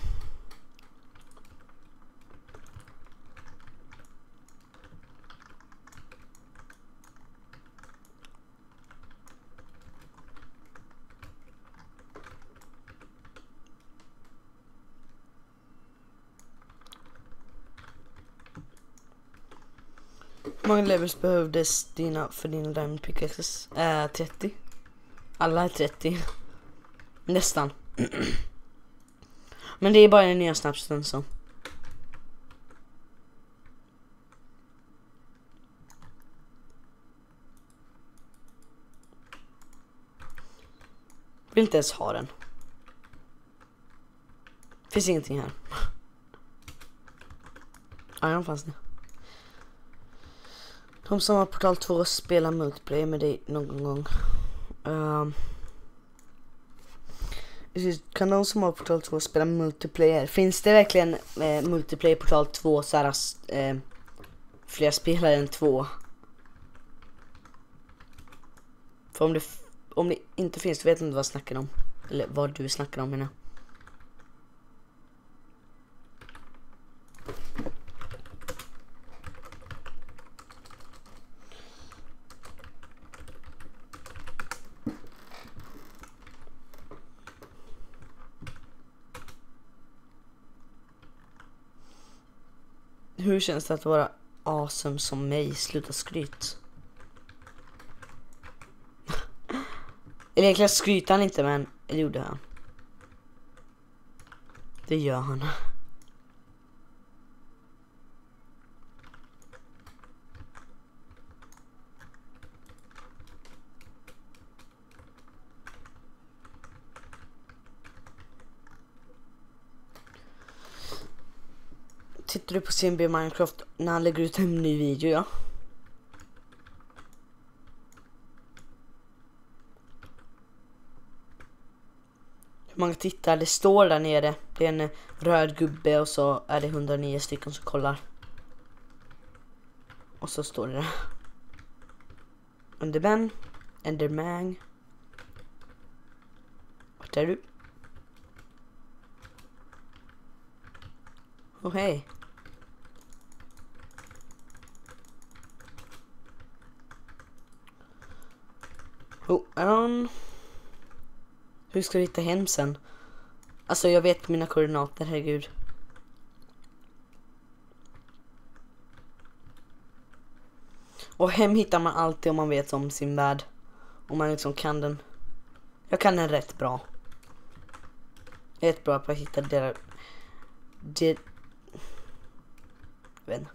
Hur många levels behövdes dina för dina diamond pickaxes? Äh, trettio. Alla är trettio. Nästan. Men det är bara den nya snapsen så. Vill inte ens ha den. Finns ingenting här. Ja, den fanns det. De som har Portal två spelar multiplayer med dig någon gång. Um, kan de som har Portal två spela multiplayer? Finns det verkligen eh, multiplayer Portal två så här, eh, fler spelare än två? För om det, om det inte finns, så vet jag inte vad jag snackar om. Eller vad du snackar om, menar. Hur känns det att vara awesome som mig? Sluta skryt. Eller egentligen skryter han inte, men det gjorde han. Det gör han. Tittar du på C M B Minecraft när han lägger ut en ny video, ja? Hur många tittar? Det står där nere. Det är en röd gubbe och så är det hundranio stycken som kollar. Och så står det där. Enderman. Enderman. Vart är du? Åh, oh, hej. Oh, um. Hur ska vi hitta hem sen? Alltså jag vet mina koordinater, herregud. Och hem hittar man alltid om man vet om sin värld. Om man liksom kan den. Jag kan den rätt bra. Jag är rätt bra på att hitta det. Det. Vän.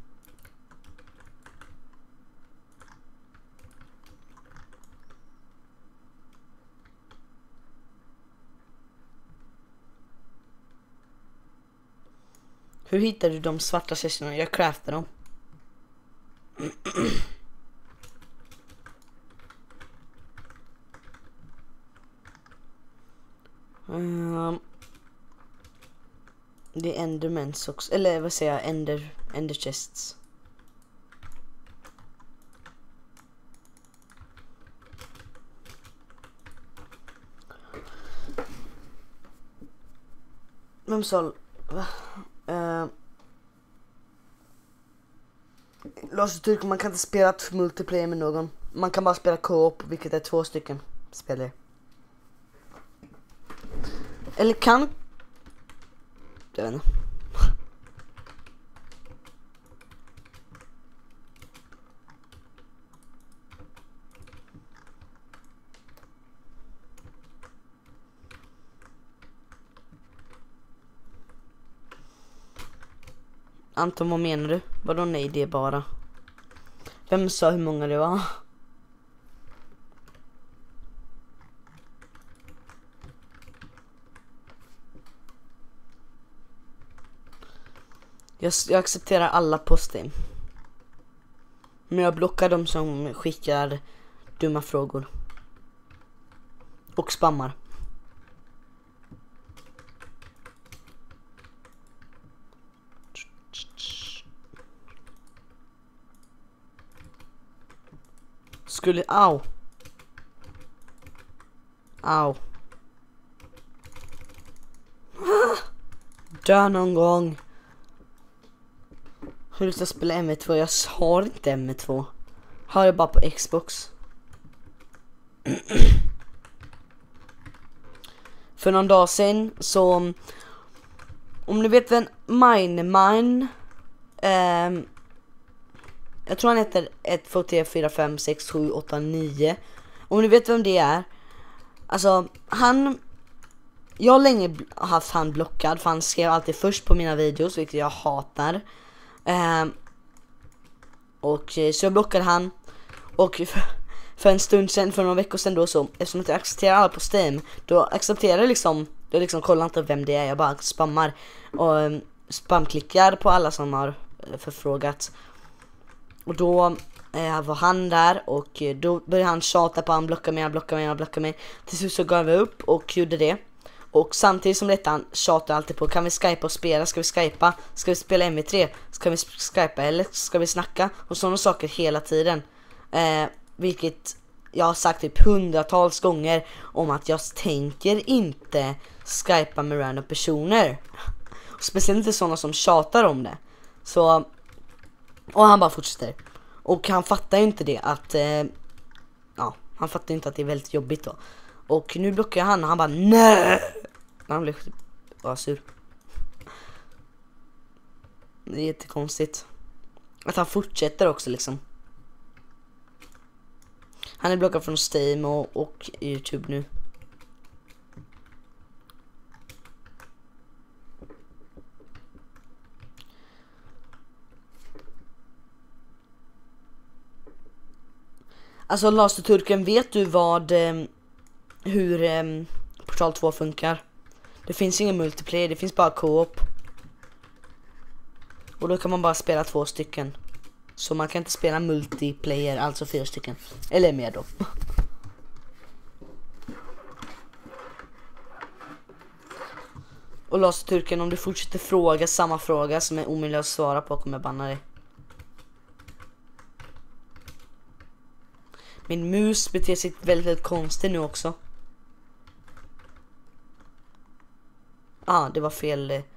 Hur hittar du de svarta sessionerna? Jag craftar dem. um, det är endermans också. Eller vad säger jag? Ender, ender chests. Vem sa... Va? Uh, Lars tycker man kan inte spela ett multiplayer med någon. Man kan bara spela co-op, vilket är två stycken spelare. Eller kan... Jag vet inte. Anton, vad menar du? Vadå nej, det är bara? Vem sa hur många det var? Jag, jag accepterar alla poster. Men jag blockar dem som skickar dumma frågor. Och spammar. skulle, au. Au. Dö någon gång. Hur ska jag spela M V två? Jag har inte M V två. Har jag bara på Xbox. För någon dag sedan så, om ni vet vem Mine Mine, eh, jag tror han heter ett två tre fyra fem sex sju åtta nio. Om ni vet vem det är. Alltså han, jag har länge haft han blockad, för han skrev alltid först på mina videos, vilket jag hatar. Eh, och så jag blockade han. Och för, för en stund sedan, för några veckor sedan då, så eftersom jag accepterar alla på Steam, då accepterar jag liksom, då liksom kollar inte vem det är, jag bara spammar och um, spamklickar på alla som har uh, förfrågat. Och då uh, var han där, och uh, då började han tjata på han, blocka mig, han blocka mig, han blocka mig. Till slut så gav jag upp och gjorde det. Och samtidigt som detta, han tjatade alltid på, kan vi skypa och spela, ska vi skypa, ska vi spela M V tre, ska vi skypa eller ska vi snacka, och sådana saker hela tiden. Eh, vilket jag har sagt typ hundratals gånger om att jag tänker inte skypa med random personer. Och speciellt inte sådana som tjatar om det. Så, och han bara fortsätter. Och han fattar ju inte det att, eh, ja, han fattar inte att det är väldigt jobbigt då. Och nu blockar jag han och han bara nej. Han blev bara sur. Det är jättekonstigt att han fortsätter också liksom. Han är blockad från Steam och, och YouTube nu. Alltså Last Turken, vet du vad eh, hur eh, Portal två funkar? Det finns ingen multiplayer, det finns bara co-op. Och då kan man bara spela två stycken. Så man kan inte spela multiplayer, alltså fyra stycken. Eller mer då. Och Last Turken, om du fortsätter fråga samma fråga som är omöjlig att svara på, kommer jag banna dig. Min mus beter sig väldigt, väldigt konstigt nu också. Ah, det var fel. Eh,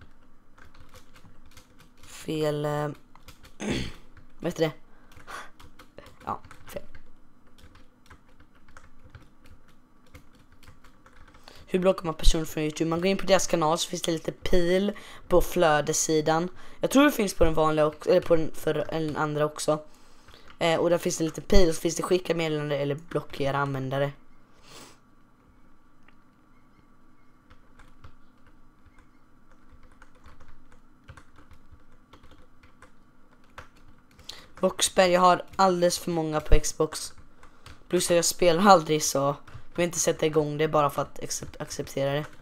fel. Eh, vet du det? Ja, fel. Hur blockar man personer från YouTube? Man går in på deras kanal, så finns det lite pil på flödesidan. Jag tror det finns på den vanliga också, eller på den för den andra också. Eh, och där finns det lite pil, och så finns det skicka meddelande eller blockera användare. Boxberg, jag har alldeles för många på Xbox. Plus jag spelar aldrig, så jag vill inte sätta igång det bara för att acceptera det.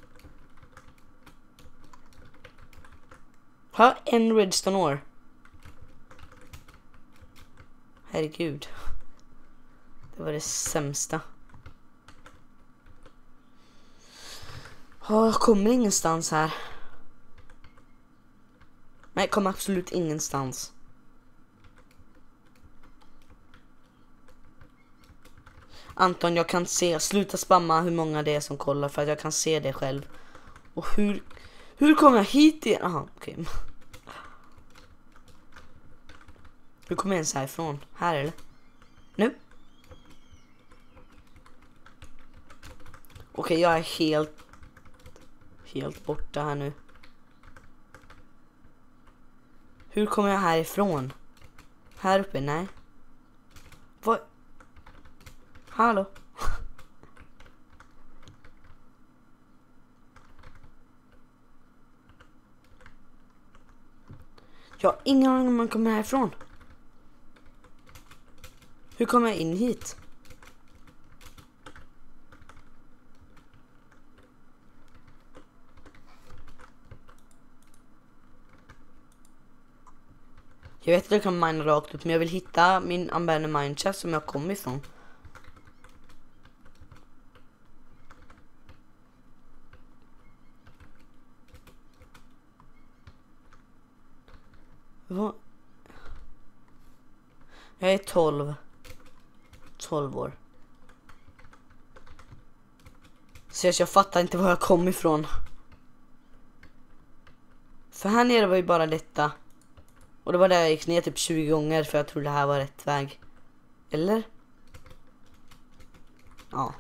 Ha en redstone ore. Herregud. Det var det sämsta. Oh, jag kommer ingenstans här. Nej, jag kommer absolut ingenstans. Anton, jag kan se, sluta spamma hur många det är som kollar, för att jag kan se det själv. Och hur hur kommer jag hit igen? Aha, okej. Okay. Hur kommer jag ens härifrån? Här eller? Nu? Okej, okay, jag är helt helt borta här nu. Hur kommer jag härifrån? Här uppe, nej. Vad? Hallå? Jag har ingen aning om man kommer härifrån. Hur kommer jag in hit? Jag vet att jag kan mina rakt upp, men jag vill hitta min abandoned mine shaft som jag kom ifrån. Vad? Jag är tolv. tolv år. Så jag, jag fattar inte var jag kom ifrån. För här nere var ju bara detta. Och det var där jag gick ner typ tjugo gånger för jag trodde det här var rätt väg. Eller? Ja.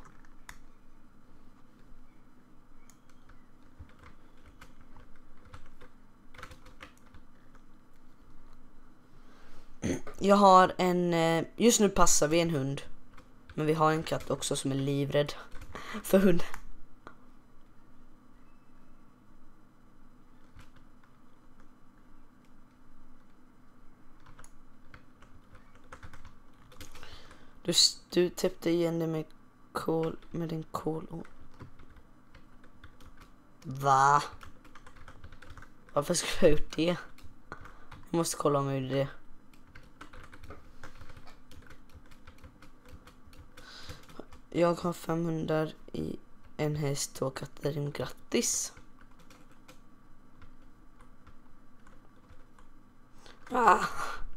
Jag har en... Just nu passar vi en hund. Men vi har en katt också som är livrädd för hund. Du, du täppte igen det med kol, med din kol. Va? Varför skulle jag gjort det? Jag måste kolla om jag gjorde det. Jag har fem hundar i en häst, två katter. Grattis. Ah.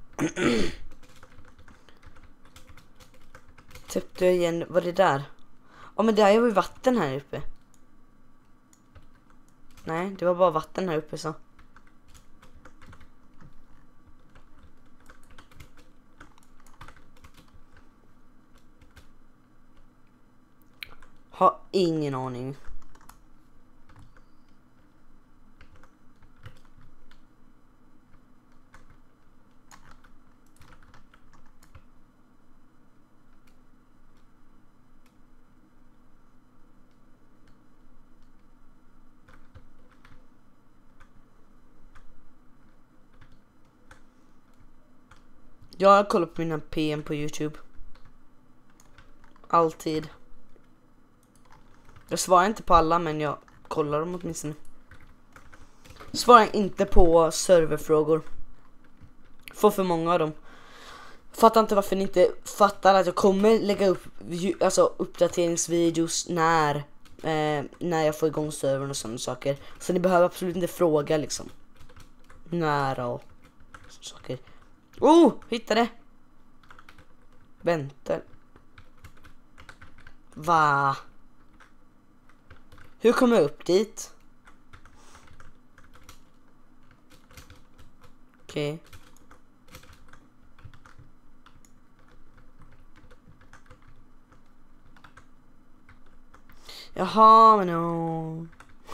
Täppte jag igen, vad det där? Ja, men det här var ju vatten här uppe. Nej, det var bara vatten här uppe så. Har ingen aning. Jag har kollat på mina P M på YouTube. Alltid. Jag svarar inte på alla, men jag kollar dem åtminstone. Svarar inte på serverfrågor. Får för många av dem. Fattar inte varför ni inte fattar att jag kommer lägga upp alltså uppdateringsvideos när eh, när jag får igång servern och sådana saker. Så ni behöver absolut inte fråga liksom. När och saker. Oh, hittade. Vänta. Va? Hur kommer jag upp dit? Okej. Okay. Jaha, men no.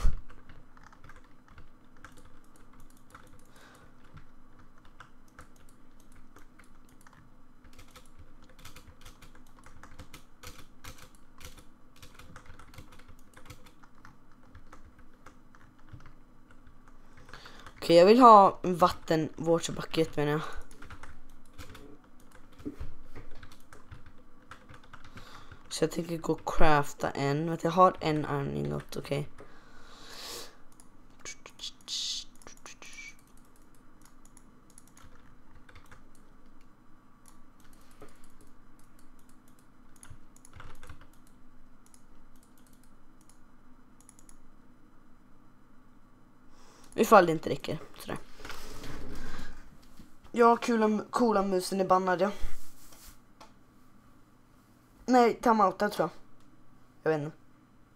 Okej, jag vill ha vatten water bucket menar jag. Så jag tänker gå och crafta en. Vet jag har en iron ingot, okej. Okay. Ifall det inte räcker. Sådär. Ja, coola, coola musen är bannad, ja. Nej, timeouta tror jag. Jag vet inte.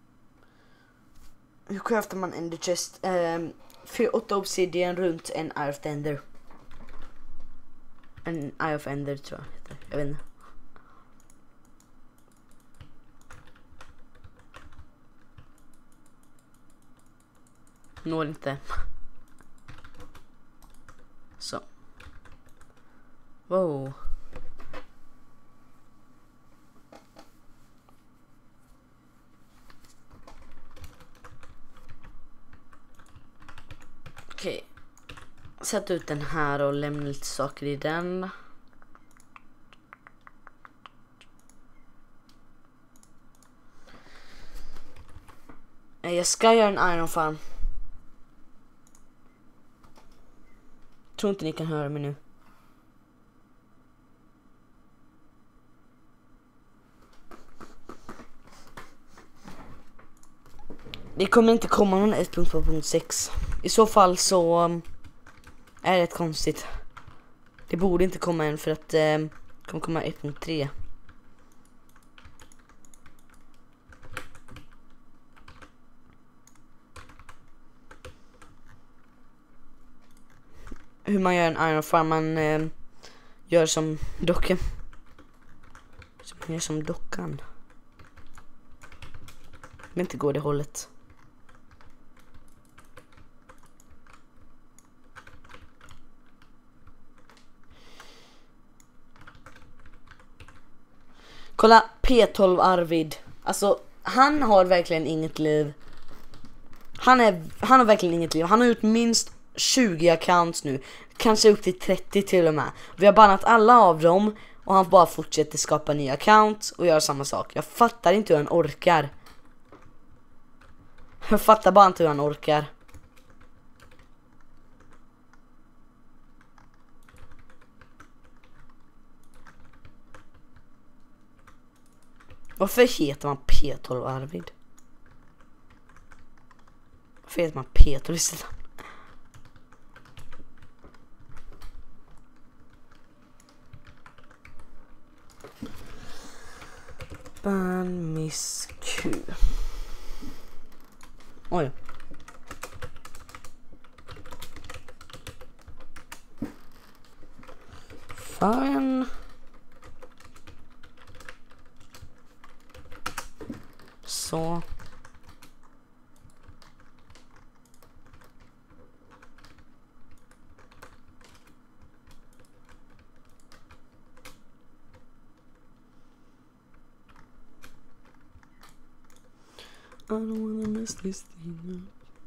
Hur craftar man ender chest? Um, för åtta obsidian runt en Eye of Ender. En Eye of Ender tror jag heter. Jag vet inte. Når inte. Så. Wow. Okej. Sätt ut den här och lämna lite saker i den. Jag ska göra en iron farm. Tror inte ni kan höra mig nu. Det kommer inte komma någon ett punkt två punkt sex. I så fall så um, är det rätt konstigt. Det borde inte komma än för att um, det kommer komma ett punkt tre. hur man gör en iron farm. Man eh, gör som dockan. Så man gör som dockan. Men inte går det hållet. Kolla P tolv Arvid. Alltså han har verkligen inget liv. Han är han har verkligen inget liv. Han har gjort minst tjugo accounts nu. Kanske upp till trettio till och med. Vi har bannat alla av dem. Och han bara fortsätter skapa nya accounts och göra samma sak. Jag fattar inte hur han orkar. Jag fattar bara inte hur han orkar. Varför heter man P tolv Arvid? Varför heter man P tolv istället? Ban miss Q. Oj. Fine. Så. I don't wanna miss this thing.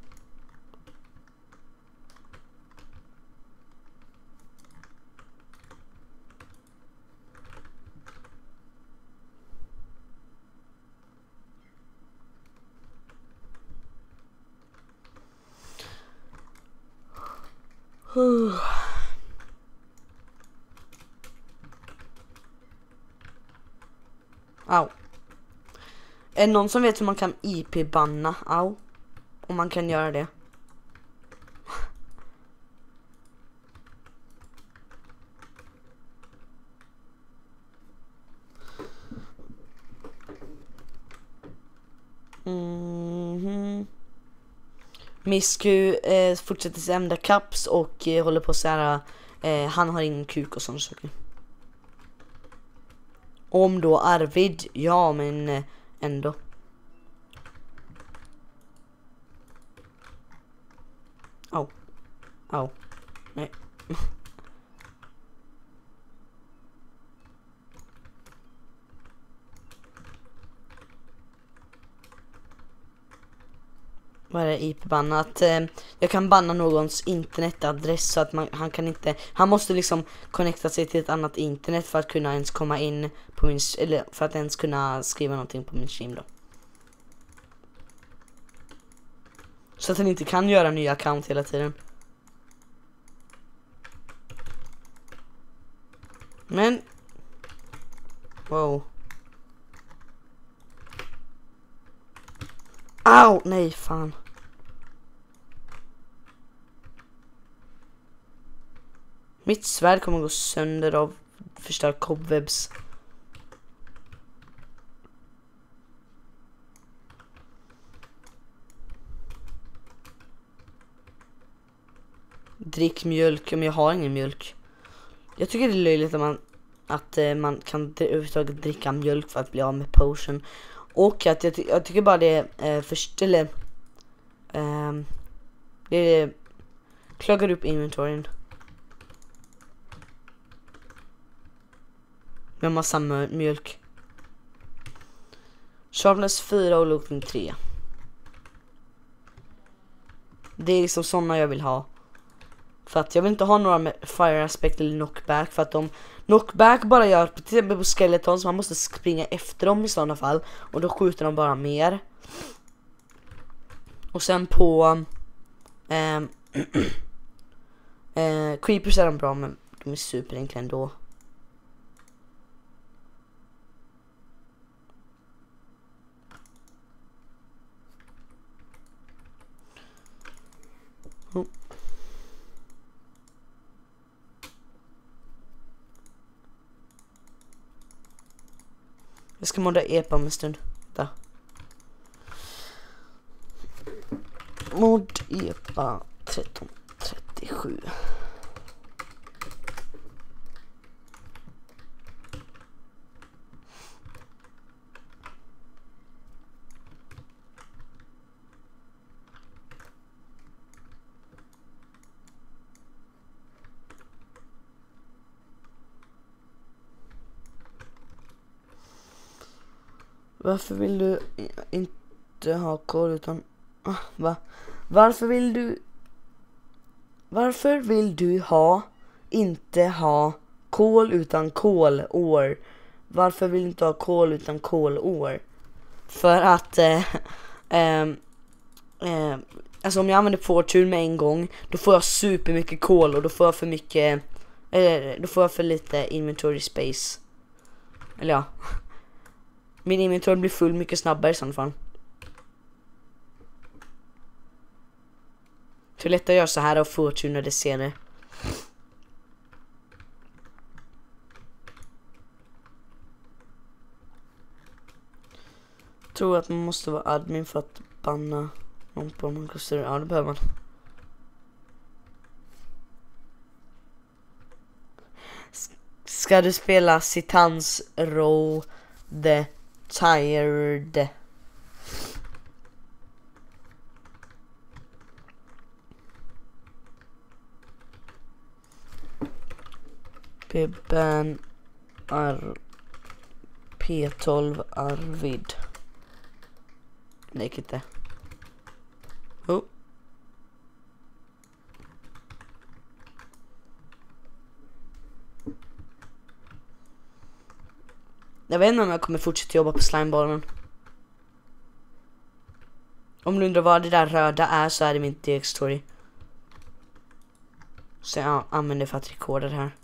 Au. Är det någon som vet hur man kan I P-banna? Au. Om man kan göra det. Mm-hmm. Misku eh, fortsätter sig ämda kaps och eh, håller på så här. Eh, han har ingen kuk och sådana saker. Om då Arvid, ja men eh, ändå. Au. Au. Nej. Vad är det I P-banna? Att eh, jag kan banna någons internetadress så att man, han kan inte, han måste liksom connecta sig till ett annat internet för att kunna ens komma in på min, eller för att ens kunna skriva någonting på min stream då. Så att han inte kan göra nya account hela tiden. Men wow. Au, nej fan. Mitt svärd kommer gå sönder av förstörd cobwebs. Drick mjölk, men jag har ingen mjölk. Jag tycker det är löjligt att man, att eh, man kan överhuvudtaget dricka mjölk för att bli av med potion. Och att jag, ty jag tycker bara det är eh, först eller eh, det klagar upp inventoryn. Med massa mjölk. Sharpness fyra och looting tre. Det är liksom såna jag vill ha. För att jag vill inte ha några med fire aspect eller knockback. För att de knockback bara gör till exempel på skeleton, så man måste springa efter dem i sådana fall. Och då skjuter de bara mer. Och sen på eh, eh, creepers är de bra, men de är superenkla ändå. Oh. Jag ska modda epa om en stund. Där. Mod epa tretton trettiosju. Varför vill du inte ha kol utan... Ah, va? Varför vill du... Varför vill du ha... Inte ha kol utan kolår? Varför vill du inte ha kol utan kolår? För att... Eh, eh, eh, alltså om jag använder Fortune med en gång, då får jag super mycket kol och då får jag för mycket... Eller då får jag för lite inventory space. Eller ja. Min inventory blir full mycket snabbare i sådana fall. Så lätt att göra så här och Fortune det senare. Tror att man måste vara admin för att banna någon på någon kostar. Ja, det behöver man. Ska du spela Sitans Row the Tired? Bibben Ar P tolv Arvid. Nej, inte. Oh. Jag vet inte om jag kommer fortsätta jobba på slimeballen. Om du undrar vad det där röda är så är det min D X-story. Så jag använder för att rekorda det här.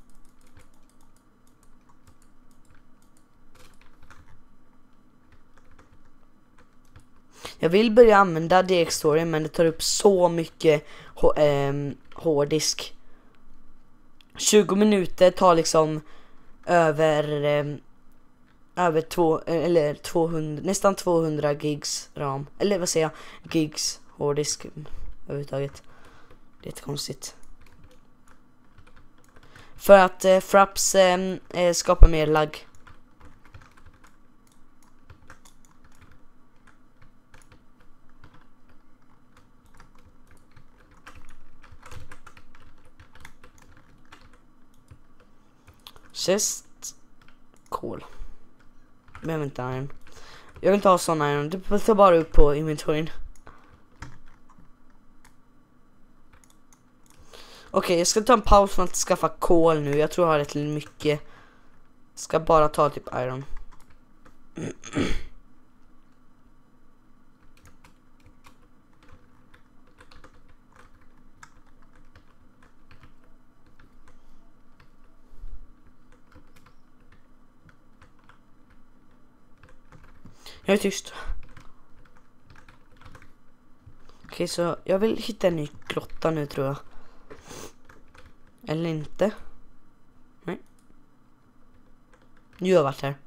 Jag vill börja använda D X-story men det tar upp så mycket eh, hårddisk. tjugo minuter tar liksom över eh, över två eller tvåhundra, nästan tvåhundra gigs ram. Eller vad säger jag? Gigs hårddisk överhuvudtaget. Det är inte konstigt. För att eh, Fraps eh, skapar mer lag. Chest cool. Behöver inte iron. Jag vill inte ha sån iron. Det tar bara upp på inventoryn. Okej, okay, jag ska ta en paus för att skaffa kol nu. Jag tror jag har rätt mycket. Ska bara ta typ iron. Jag är tyst. Okej, okay, så jag vill hitta en ny grotta nu tror jag. Eller inte. Nej. Nu har jag varit här.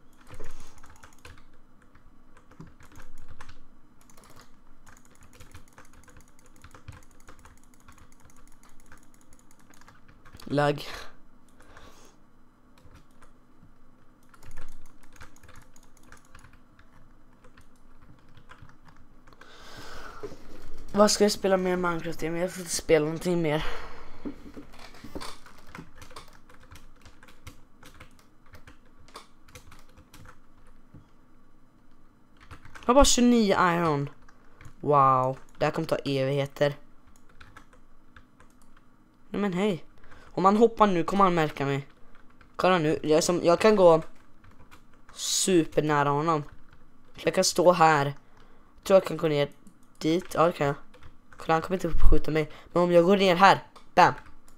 Lag. Vad ska jag spela mer Minecraft? Jag får inte spela någonting mer. Jag har bara tjugonio iron. Wow, det här kommer ta evigheter. Nej men hej. Om man hoppar nu kommer han märka mig. Kolla nu, jag, som, jag kan gå super nära honom. Jag kan stå här. Jag tror jag kan gå ner dit. Ja, det kan jag. Kolla, han kommer inte upp och skjuta mig. Men om jag går ner här, bam.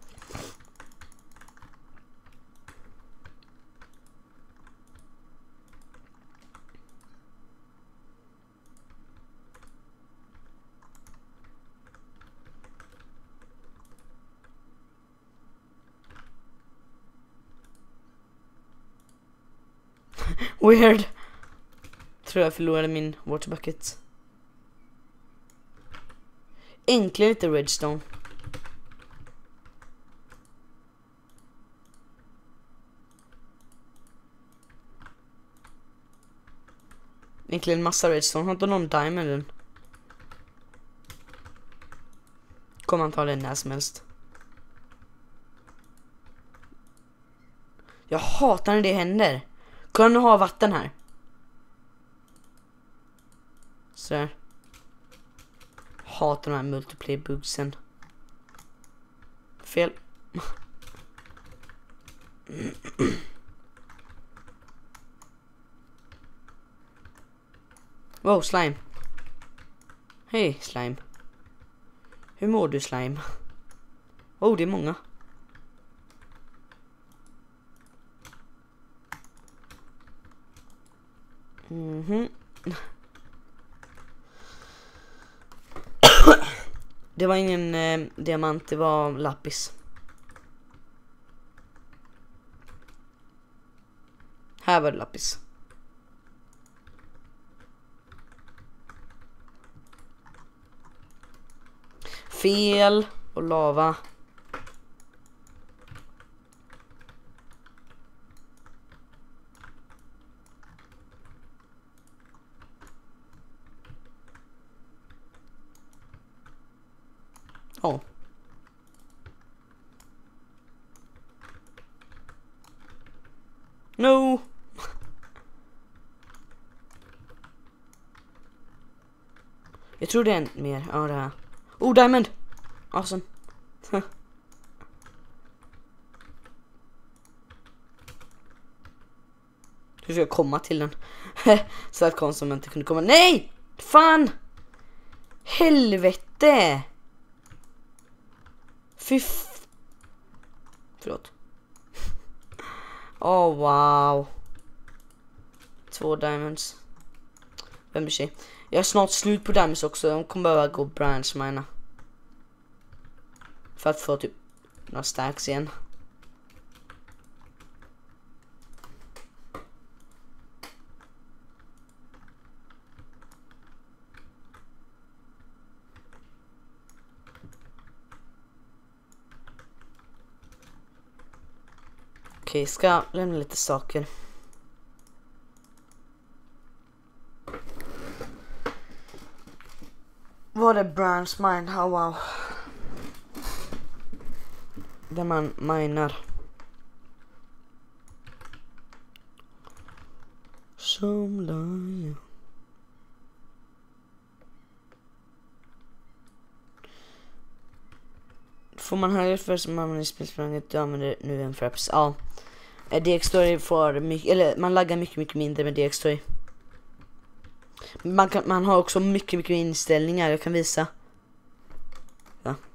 Weird. Tror jag förlorade min water bucket. Äntligen lite redstone. Äntligen massa redstone. Har inte någon diamond. Kommer han ta den när som helst. Jag hatar när det händer. Kan du ha vatten här? Sådär. Hatar de här multiplayer bugsen. Fel. Wow, slime. Hej, slime. Hur mår du, slime? Oh, det är många. Mhm. Det var ingen eh, diamant, det var lapis. Här var det lapis. Fel och lava. Oh. No. Jag tror det är en mer. Ja, det här. Oh, diamond. Awesome. Hur ska jag komma till den? Så att konsumenten kunde komma. Nej! Fan! Helvete! Fy f... Förlåt. Åh, oh, wow. Två diamonds. Vem bryr sig? Jag är snart slut på diamonds också. De kommer behöva gå branch mina. För att få typ några stacks igen. Okej, ska lämna lite saker. Var det branch mine? Oh, wow. Där man minar. Som lion. Får man högre för som man i spelsprånget, du använder nu en fraps. Ja. D X-story får mycket, eller man laggar mycket mycket mindre med D X-story. Man kan man har också mycket mycket inställningar jag kan visa. Ja.